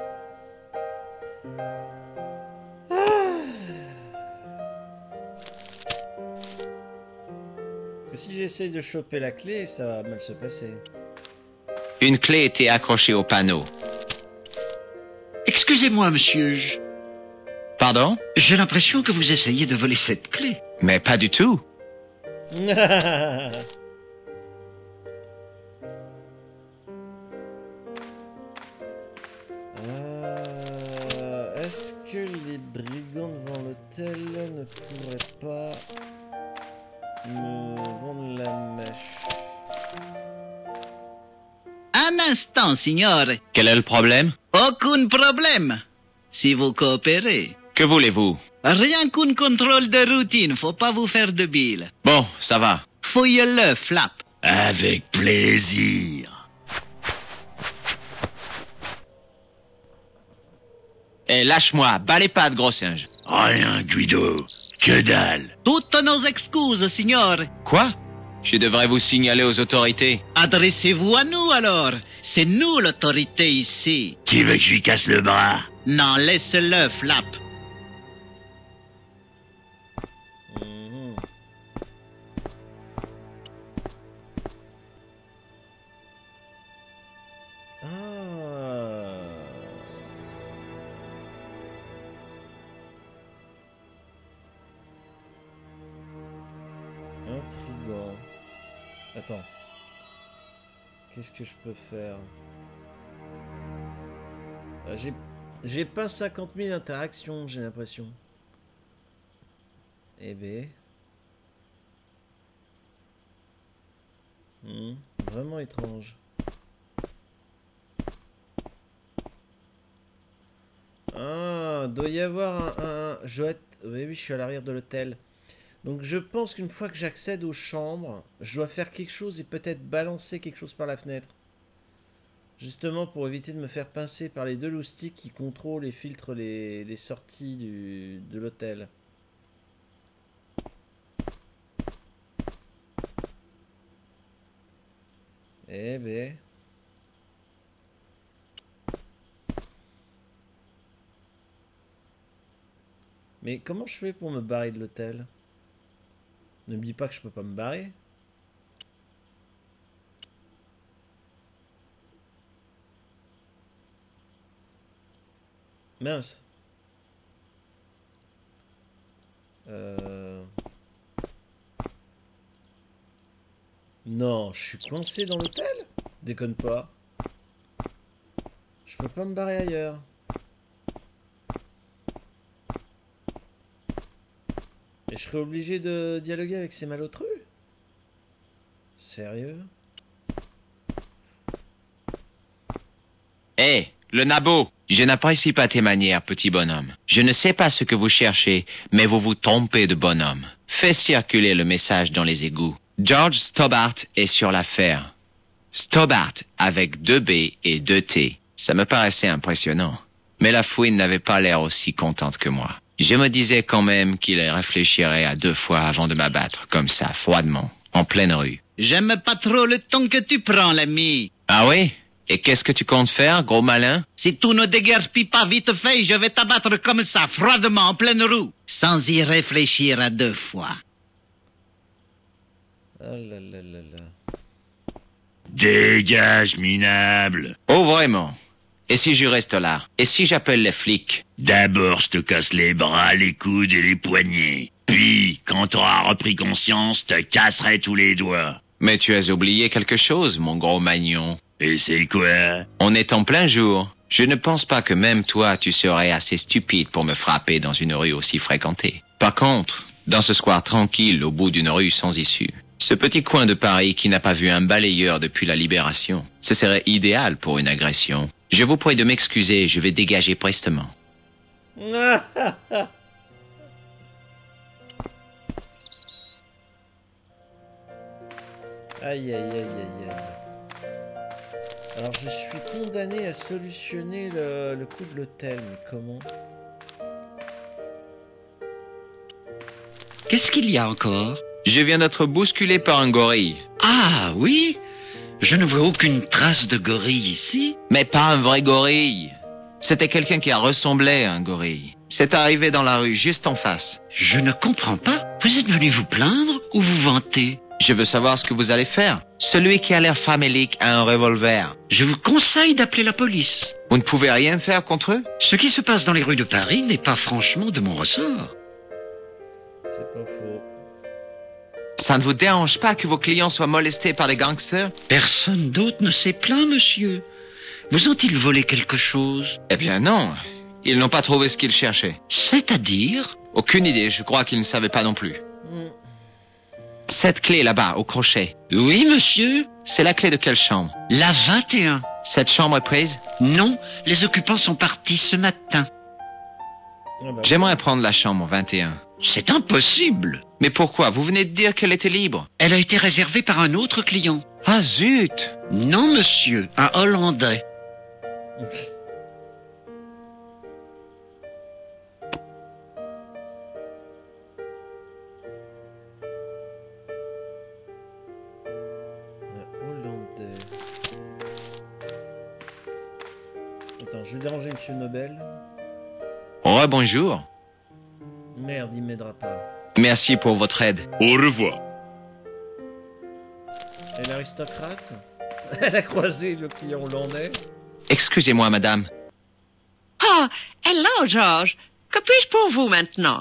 Parce que si j'essaye de choper la clé, ça va mal se passer. Une clé était accrochée au panneau. Excusez-moi, monsieur. Je... Pardon? J'ai l'impression que vous essayez de voler cette clé. Mais pas du tout. euh, Est-ce que les brigands devant l'hôtel ne pourraient pas me vendre la mèche? Un instant, signore. Quel est le problème? Aucun problème. Si vous coopérez. Que voulez-vous? Rien qu'un contrôle de routine, faut pas vous faire de bile. Bon, ça va. Fouille-le, Flap. Avec plaisir. Eh, lâche-moi, bats les pattes, gros singe. Rien, Guido. Que dalle. Toutes nos excuses, signore. Quoi? Je devrais vous signaler aux autorités. Adressez-vous à nous, alors. C'est nous l'autorité ici. Tu veux que je lui casse le bras? Non, laisse-le, Flap. Mmh. Ah. Intriguant. Attends. Qu'est-ce que je peux faire? euh, J'ai j'ai pas cinquante mille interactions, j'ai l'impression. Eh ben. Hmm, vraiment étrange. Ah, doit y avoir un... un... Je dois être... Oui, oui, je suis à l'arrière de l'hôtel. Donc je pense qu'une fois que j'accède aux chambres, je dois faire quelque chose et peut-être balancer quelque chose par la fenêtre. Justement pour éviter de me faire pincer par les deux loustiques qui contrôlent et filtrent les, les sorties du, de l'hôtel. Eh ben... Mais comment je fais pour me barrer de l'hôtel? Ne me dis pas que je peux pas me barrer. Mince. Euh... Non, je suis coincé dans l'hôtel? Déconne pas. Je peux pas me barrer ailleurs. Et je serais obligé de dialoguer avec ces malotrus? Sérieux? Hé, hey, le nabo! Je n'apprécie pas tes manières, petit bonhomme. Je ne sais pas ce que vous cherchez, mais vous vous trompez de bonhomme. Fais circuler le message dans les égouts. George Stobart est sur l'affaire. Stobart avec deux B et deux T. Ça me paraissait impressionnant. Mais la fouine n'avait pas l'air aussi contente que moi. Je me disais quand même qu'il réfléchirait à deux fois avant de m'abattre, comme ça, froidement, en pleine rue. J'aime pas trop le ton que tu prends, l'ami. Ah oui? Et qu'est-ce que tu comptes faire, gros malin? Si tout ne déguerpit pas vite fait, je vais t'abattre comme ça, froidement, en pleine roue, sans y réfléchir à deux fois. Oh là là là là. Dégage, minable. Oh, vraiment? Et si je reste là? Et si j'appelle les flics? D'abord, je te casse les bras, les coudes et les poignets. Puis, quand t'auras repris conscience, je te casserai tous les doigts. Mais tu as oublié quelque chose, mon gros magnon. Et c'est quoi? On est en plein jour. Je ne pense pas que même toi, tu serais assez stupide pour me frapper dans une rue aussi fréquentée. Par contre, dans ce square tranquille au bout d'une rue sans issue, ce petit coin de Paris qui n'a pas vu un balayeur depuis la Libération, ce serait idéal pour une agression. Je vous prie de m'excuser, je vais dégager prestement. Aïe, aïe, aïe, aïe, aïe. Alors, je suis condamné à solutionner le, le coup de l'hôtel, mais comment? Qu'est-ce qu'il y a encore? Je viens d'être bousculé par un gorille. Ah, oui? Je ne vois aucune trace de gorille ici. Mais pas un vrai gorille. C'était quelqu'un qui a ressemblé à un gorille. C'est arrivé dans la rue, juste en face. Je ne comprends pas. Vous êtes venu vous plaindre ou vous vanter? Je veux savoir ce que vous allez faire. Celui qui a l'air famélique a un revolver. Je vous conseille d'appeler la police. Vous ne pouvez rien faire contre eux? Ce qui se passe dans les rues de Paris n'est pas franchement de mon ressort. C'est pas faux. Ça ne vous dérange pas que vos clients soient molestés par des gangsters? Personne d'autre ne s'est plaint, monsieur. Vous ont-ils volé quelque chose? Eh bien non. Ils n'ont pas trouvé ce qu'ils cherchaient. C'est-à-dire? Aucune idée, je crois qu'ils ne savaient pas non plus. Mm. Cette clé là-bas, au crochet. Oui, monsieur. C'est la clé de quelle chambre? La vingt et un. Cette chambre est prise? Non, les occupants sont partis ce matin. Ah bah, J'aimerais prendre la chambre vingt et un. C'est impossible. Mais pourquoi? Vous venez de dire qu'elle était libre. Elle a été réservée par un autre client. Ah zut! Non, monsieur, un Hollandais. Un Hollandais. Attends, je vais déranger Monsieur Nobel. Oh, bonjour. Merde, il m'aidera pas. Merci pour votre aide. Au revoir. Et l'aristocrate? Elle a croisé le client hollandais. Excusez-moi, madame. Ah, hello, George. Que puis-je pour vous maintenant?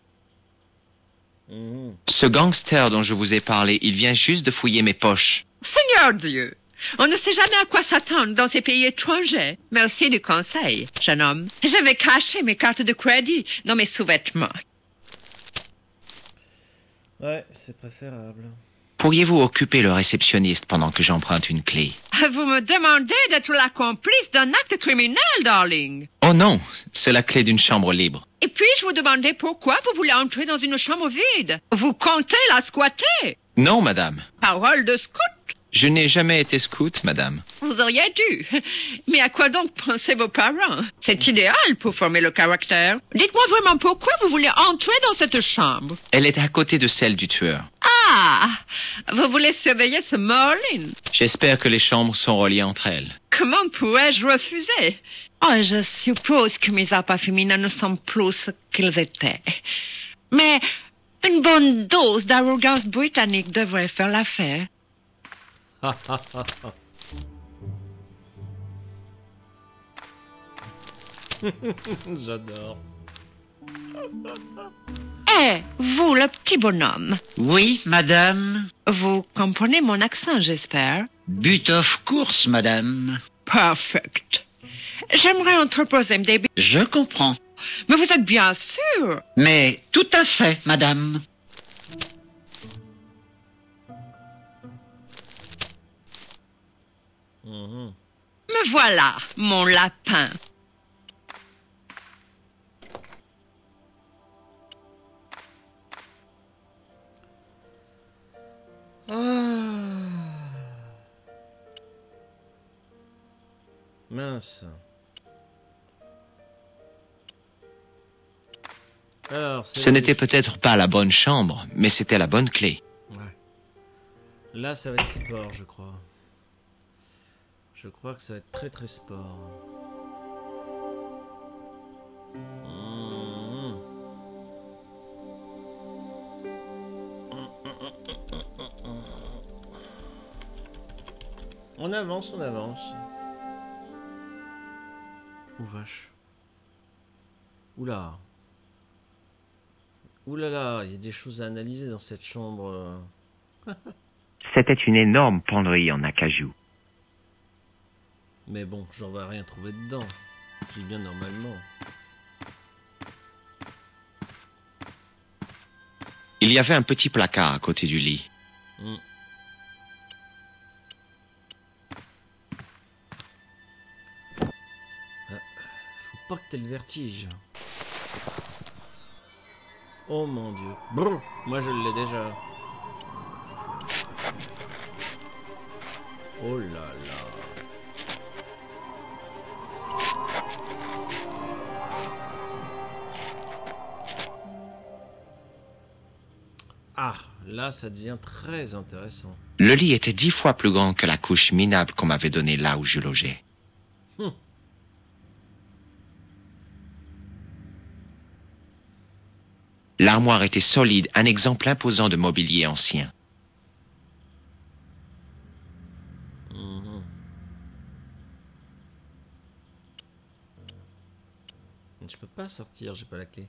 Mmh. Ce gangster dont je vous ai parlé, il vient juste de fouiller mes poches. Seigneur Dieu, on ne sait jamais à quoi s'attendre dans ces pays étrangers. Merci du conseil, jeune homme. J'avais caché mes cartes de crédit dans mes sous-vêtements. Ouais, c'est préférable. Pourriez-vous occuper le réceptionniste pendant que j'emprunte une clé? Vous me demandez d'être la complice d'un acte criminel, darling. Oh non, c'est la clé d'une chambre libre. Et puis-je vous demander pourquoi vous voulez entrer dans une chambre vide? Vous comptez la squatter? Non, madame. Parole de scout? Je n'ai jamais été scout, madame. Vous auriez dû. Mais à quoi donc pensaient vos parents? C'est idéal pour former le caractère. Dites-moi vraiment pourquoi vous voulez entrer dans cette chambre. Elle est à côté de celle du tueur. Ah! Vous voulez surveiller ce Merlin? J'espère que les chambres sont reliées entre elles. Comment pourrais-je refuser? Oh, je suppose que mes appâts féminins ne sont plus ce qu'ils étaient. Mais une bonne dose d'arrogance britannique devrait faire l'affaire. J'adore. Eh, vous, le petit bonhomme. Oui, madame. Vous comprenez mon accent, j'espère? But of course, madame. Perfect. J'aimerais entreposer des... Je comprends. Mais vous êtes bien sûr? Mais tout à fait, madame. Mmh. Me voilà, mon lapin. Ah. Mince. Alors, Ce n'était peut-être pas la bonne chambre, mais c'était la bonne clé. Ouais. Là, ça va être sport, je crois. Je crois que ça va être très très sport. Mmh. On avance, on avance. Oh vache. Oula. Oula là, il y a des choses à analyser dans cette chambre. C'était une énorme penderie en acajou. Mais bon, j'en vais rien trouver dedans. Je dis bien normalement. Il y avait un petit placard à côté du lit. Mm. Ah, faut pas que t'aies le vertige. Oh mon dieu. Brrr, moi je l'ai déjà. Oh là là. Ah, là ça devient très intéressant. Le lit était dix fois plus grand que la couche minable qu'on m'avait donnée là où je logeais. Hum. L'armoire était solide, un exemple imposant de mobilier ancien. Mmh. Je peux pas sortir, j'ai pas la clé.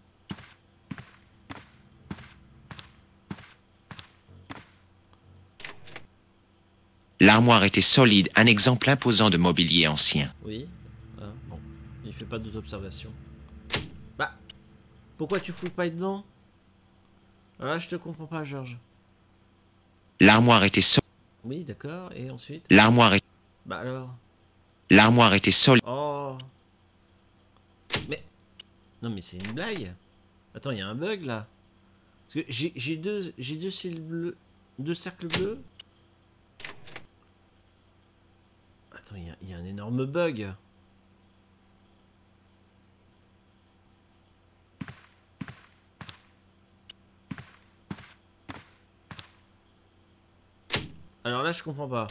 L'armoire était solide, un exemple imposant de mobilier ancien. Oui. Ah, bon. Il fait pas d'auto-observation. Bah. Pourquoi tu fouilles pas dedans? Ah, je te comprends pas, Georges. L'armoire était solide. Oui, d'accord. Et ensuite? L'armoire est... Bah alors? L'armoire était solide. Oh. Mais... Non mais c'est une blague. Attends, il y a un bug là. Parce que j'ai j'ai deux, j'ai deux cils bleus, deux cercles bleus. Attends, il y, y a un énorme bug. Alors là, je comprends pas.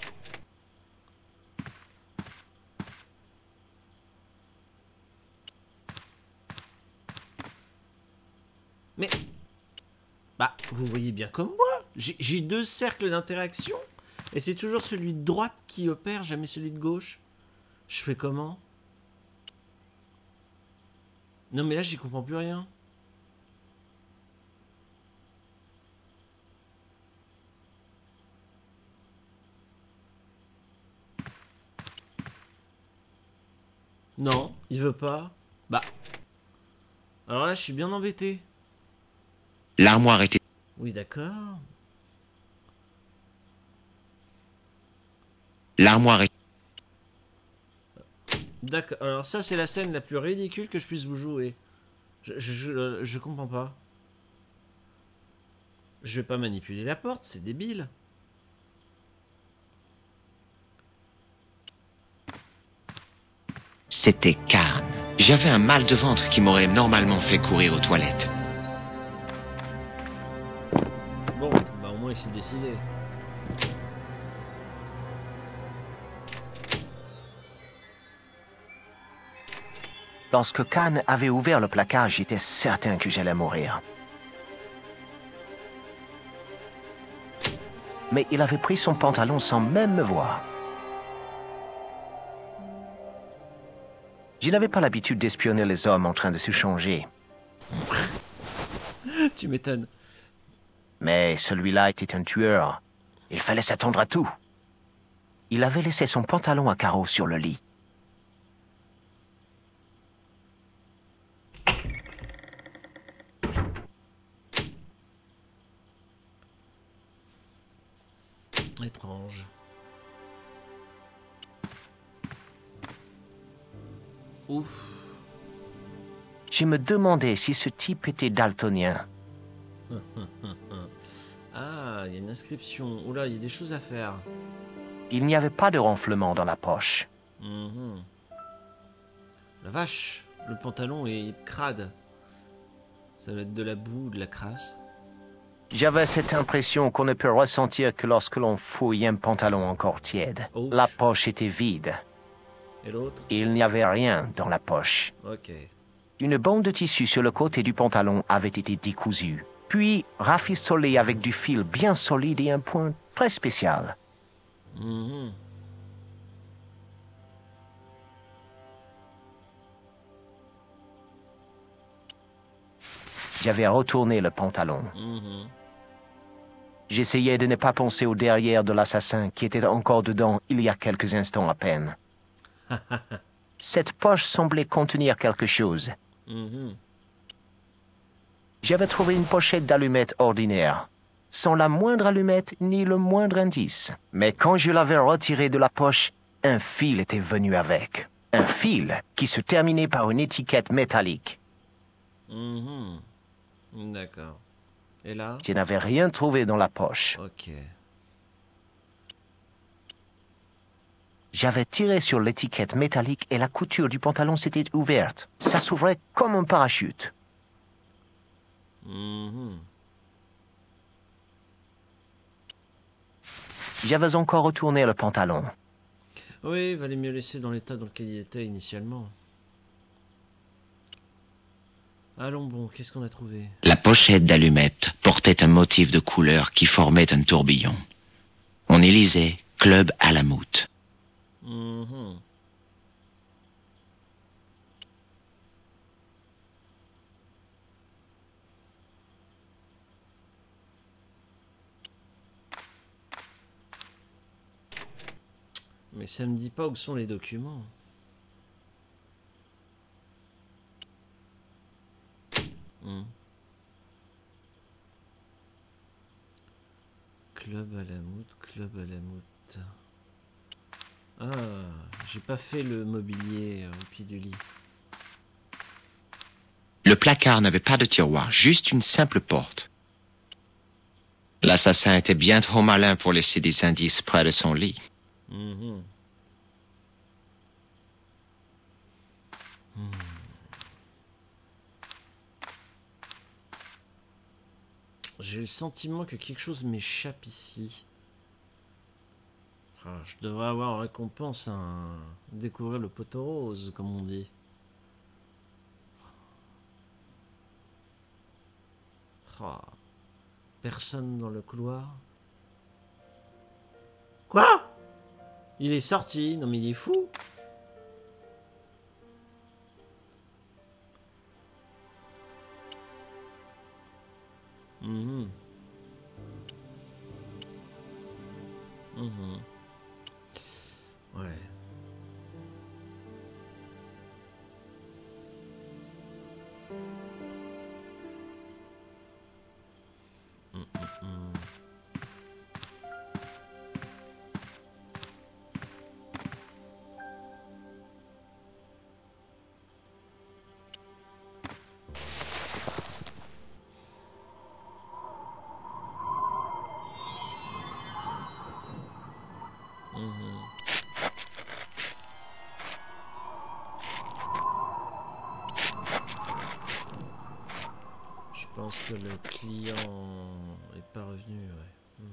Mais... Bah, vous voyez bien comme moi. J'ai deux cercles d'interaction. Et c'est toujours celui de droite qui opère, jamais celui de gauche. Je fais comment? Non mais là, j'y comprends plus rien. Non, il veut pas. Bah... Alors là, je suis bien embêté. L'armoire était... Oui, d'accord. L'armoire est... D'accord. Alors ça, c'est la scène la plus ridicule que je puisse vous jouer. Je, je, je, je comprends pas. Je vais pas manipuler la porte, c'est débile. C'était Khan. J'avais un mal de ventre qui m'aurait normalement fait courir aux toilettes. Bon, bah au moins il s'est décidé. Lorsque Khan avait ouvert le placard, j'étais certain que j'allais mourir. Mais il avait pris son pantalon sans même me voir. Je n'avais pas l'habitude d'espionner les hommes en train de se changer. Tu m'étonnes. Mais celui-là était un tueur. Il fallait s'attendre à tout. Il avait laissé son pantalon à carreaux sur le lit. Étrange. Ouf. Je me demandais si ce type était daltonien. Ah, il y a une inscription. Oula, il y a des choses à faire. Il n'y avait pas de renflement dans la poche. Mmh. La vache, le pantalon est crade. Ça doit être de la boue, de la crasse. J'avais cette impression qu'on ne peut ressentir que lorsque l'on fouille un pantalon encore tiède. Ouch. La poche était vide. Et l'autre? Il n'y avait rien dans la poche. Ok. Une bande de tissu sur le côté du pantalon avait été décousue, puis rafistolée avec du fil bien solide et un point très spécial. Mm-hmm. J'avais retourné le pantalon. Mm-hmm. J'essayais de ne pas penser au derrière de l'assassin qui était encore dedans il y a quelques instants à peine. Cette poche semblait contenir quelque chose. Mm-hmm. J'avais trouvé une pochette d'allumettes ordinaire, sans la moindre allumette ni le moindre indice. Mais quand je l'avais retirée de la poche, un fil était venu avec. Un fil qui se terminait par une étiquette métallique. Mm-hmm. D'accord. Et là? Je n'avais rien trouvé dans la poche. Ok. J'avais tiré sur l'étiquette métallique et la couture du pantalon s'était ouverte. Ça s'ouvrait comme un parachute. Mm-hmm. J'avais encore retourné le pantalon. Oui, il valait mieux laisser dans l'état dans lequel il était initialement. Allons bon, qu'est-ce qu'on a trouvé? La pochette d'allumettes portait un motif de couleur qui formait un tourbillon. On y lisait « Club à la moute ». Mm-hmm. Mais ça me dit pas où sont les documents. Hmm. Club à la moute, club à la moute. Ah, j'ai pas fait le mobilier au pied du lit. Le placard n'avait pas de tiroir, juste une simple porte. L'assassin était bien trop malin pour laisser des indices près de son lit. Mmh. Mmh. J'ai le sentiment que quelque chose m'échappe ici. Ah, je devrais avoir en récompense un... découvrir le poteau rose, comme on dit. Ah. Personne dans le couloir. Quoi? Il est sorti? Non mais il est fou. Mmh. Mmh. Ouais. Mmh, mmh, mmh. Je pense que le client est pas revenu, ouais. Hmm.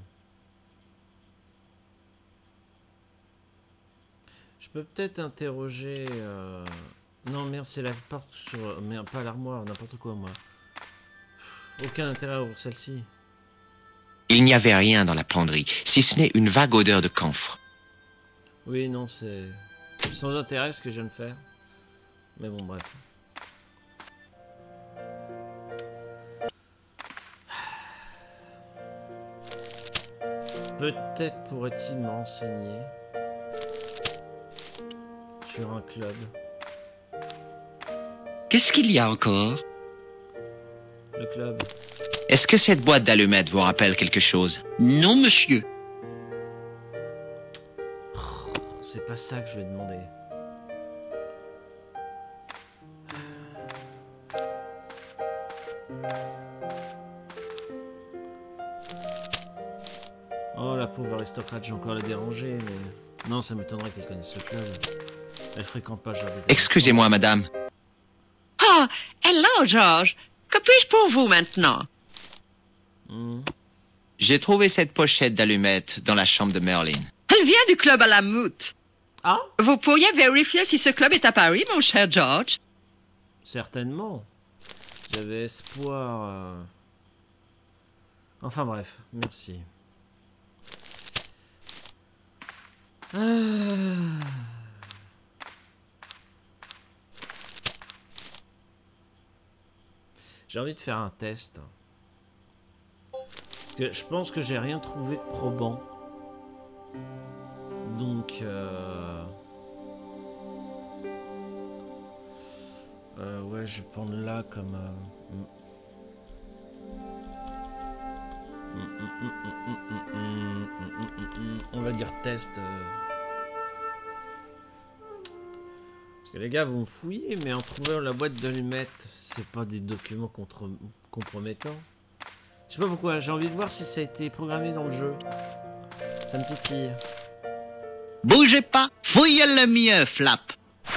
Je peux peut-être interroger... Euh... Non, merde, c'est la porte sur... Merde, pas l'armoire, n'importe quoi, moi. Aucun intérêt à ouvrir celle-ci. Il n'y avait rien dans la penderie, si ce n'est une vague odeur de camphre. Oui, non, c'est... sans intérêt ce que je viens de faire. Mais bon, bref. Peut-être pourrait-il me renseigner sur un club. Qu'est-ce qu'il y a encore? Le club. Est-ce que cette boîte d'allumettes vous rappelle quelque chose? Non, monsieur. Oh, c'est pas ça que je vais demander. Oh, la pauvre aristocrate, j'ai encore la déranger, mais... Non, ça m'étonnerait qu'elle connaisse le club. Elle fréquente pas ce genre d'établissement. Excusez-moi, madame. Ah, hello, George. Que puis-je pour vous maintenant? Mmh. J'ai trouvé cette pochette d'allumettes dans la chambre de Merlin. Elle vient du club à la Moute. Ah? Vous pourriez vérifier si ce club est à Paris, mon cher George? Certainement. J'avais espoir... Euh... Enfin bref, merci. Ah... J'ai envie de faire un test. Parce que je pense que j'ai rien trouvé de probant. Donc... Euh... Euh, ouais, je vais prendre là comme... Euh... On va dire test. Parce que les gars vont fouiller, mais en trouvant la boîte d'allumettes, c'est pas des documents contre... compromettants. Je sais pas pourquoi, j'ai envie de voir si ça a été programmé dans le jeu. Ça me titille. Bougez pas, fouillez le mieux, Flap.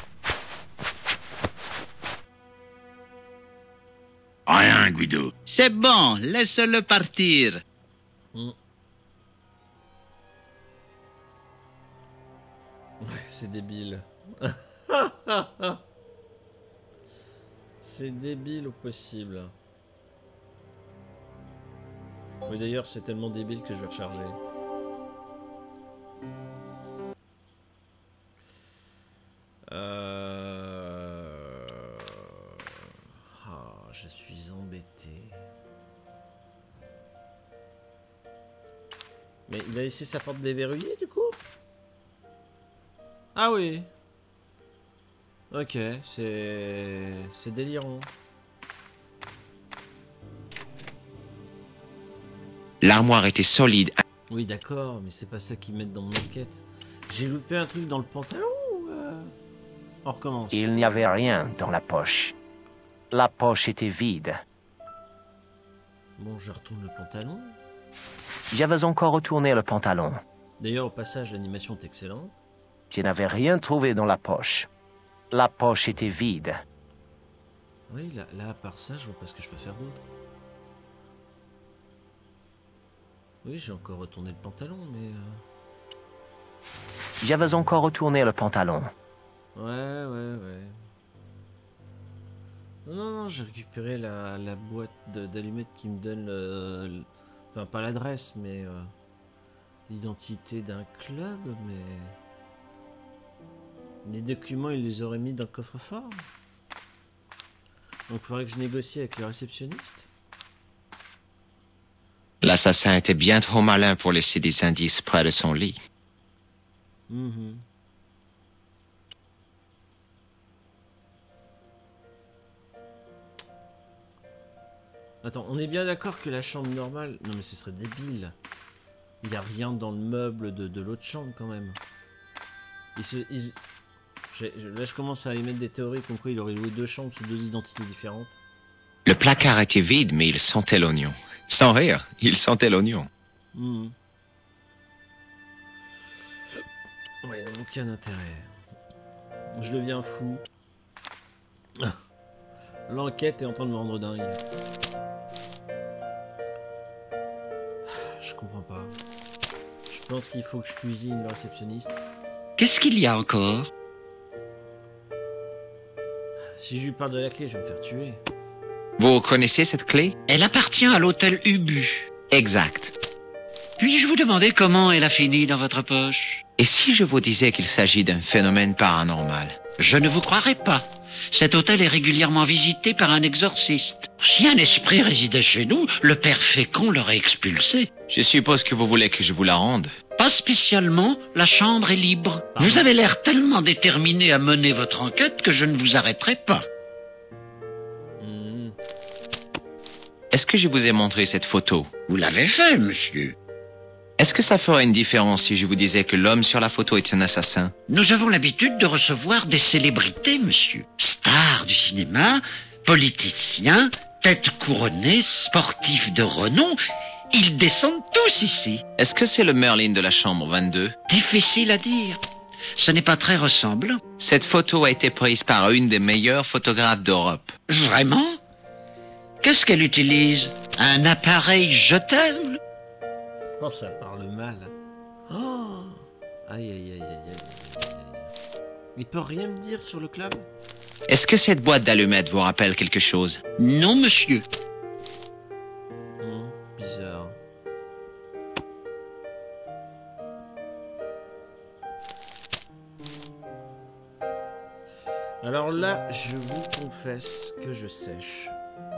Rien, Guido. C'est bon, laisse-le partir. Mm. Ouais, c'est débile. C'est débile au possible. Oui, d'ailleurs, c'est tellement débile que je vais recharger. Euh... Oh, je suis embêté. Mais il a laissé sa porte déverrouillée, du coup? Ah oui. Ok, c'est... c'est délirant. L'armoire était solide. Oui, d'accord, mais c'est pas ça qu'ils mettent dans mon enquête. J'ai loupé un truc dans le pantalon ou... Euh... On recommence. Il n'y avait rien dans la poche. La poche était vide. Bon, je retourne le pantalon. J'avais encore retourné le pantalon. D'ailleurs, au passage, l'animation est excellente. Je n'avais rien trouvé dans la poche. La poche était vide. Oui, là, là à part ça, je vois pas ce que je peux faire d'autre. Oui, j'ai encore retourné le pantalon, mais... Euh... J'avais encore retourné le pantalon. Ouais, ouais, ouais. Non, non, non, j'ai récupéré la, la boîte d'allumettes qui me donne... Le, le... Enfin, pas l'adresse, mais... Euh... l'identité d'un club, mais... Les documents, ils les auraient mis dans le coffre-fort. Donc, il faudrait que je négocie avec le réceptionniste. L'assassin était bien trop malin pour laisser des indices près de son lit. Mmh. Attends, on est bien d'accord que la chambre normale... Non, mais ce serait débile. Il n'y a rien dans le meuble de, de l'autre chambre, quand même. Ils se... Ils... Je, je, là, je commence à émettre des théories comme quoi il aurait loué deux chambres sous deux identités différentes. Le placard était vide, mais il sentait l'oignon. Sans rire, il sentait l'oignon. Mmh. Ouais, aucun intérêt. Je deviens fou. L'enquête est en train de me rendre dingue. Je comprends pas. Je pense qu'il faut que je cuisine le réceptionniste. Qu'est-ce qu'il y a encore? Si je lui parle de la clé, je vais me faire tuer. Vous connaissez cette clé? Elle appartient à l'hôtel Ubu. Exact. Puis-je vous demander comment elle a fini dans votre poche? Et si je vous disais qu'il s'agit d'un phénomène paranormal? Je ne vous croirais pas. Cet hôtel est régulièrement visité par un exorciste. Si un esprit résidait chez nous, le père Fécond l'aurait expulsé. Je suppose que vous voulez que je vous la rende. Pas spécialement, la chambre est libre. Pardon. Vous avez l'air tellement déterminé à mener votre enquête que je ne vous arrêterai pas. Mmh. Est-ce que je vous ai montré cette photo? Vous l'avez fait, monsieur. Est-ce que ça ferait une différence si je vous disais que l'homme sur la photo est un assassin? Nous avons l'habitude de recevoir des célébrités, monsieur. Stars du cinéma, politiciens, têtes couronnées, sportifs de renom... Ils descendent tous ici. Est-ce que c'est le Merlin de la chambre vingt-deux? Difficile à dire. Ce n'est pas très ressemblant. Cette photo a été prise par une des meilleures photographes d'Europe. Vraiment? Qu'est-ce qu'elle utilise? Un appareil jetable? Oh, ça parle mal. Oh, aïe, aïe, aïe, aïe, aïe, aïe. Il peut rien me dire sur le club? Est-ce que cette boîte d'allumettes vous rappelle quelque chose? Non, monsieur. Hum, bizarre. Alors là, je vous confesse que je sèche.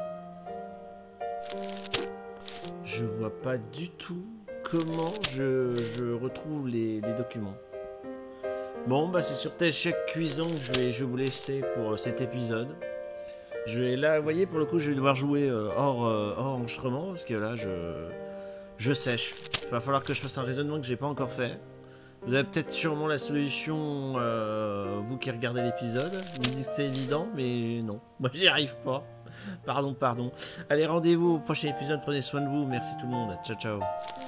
Je vois pas du tout comment je, je retrouve les, les documents. Bon, bah c'est sur échec cuisant que je vais, je vais vous laisser pour euh, cet épisode. Je vais là, vous voyez, pour le coup, je vais devoir jouer euh, hors, euh, hors enregistrement parce que là, je, je sèche. Il va falloir que je fasse un raisonnement que j'ai pas encore fait. Vous avez peut-être sûrement la solution, euh, vous qui regardez l'épisode. Vous me dites que c'est évident, mais non. Moi, j'y arrive pas. Pardon, pardon. Allez, rendez-vous au prochain épisode. Prenez soin de vous. Merci tout le monde. Ciao, ciao.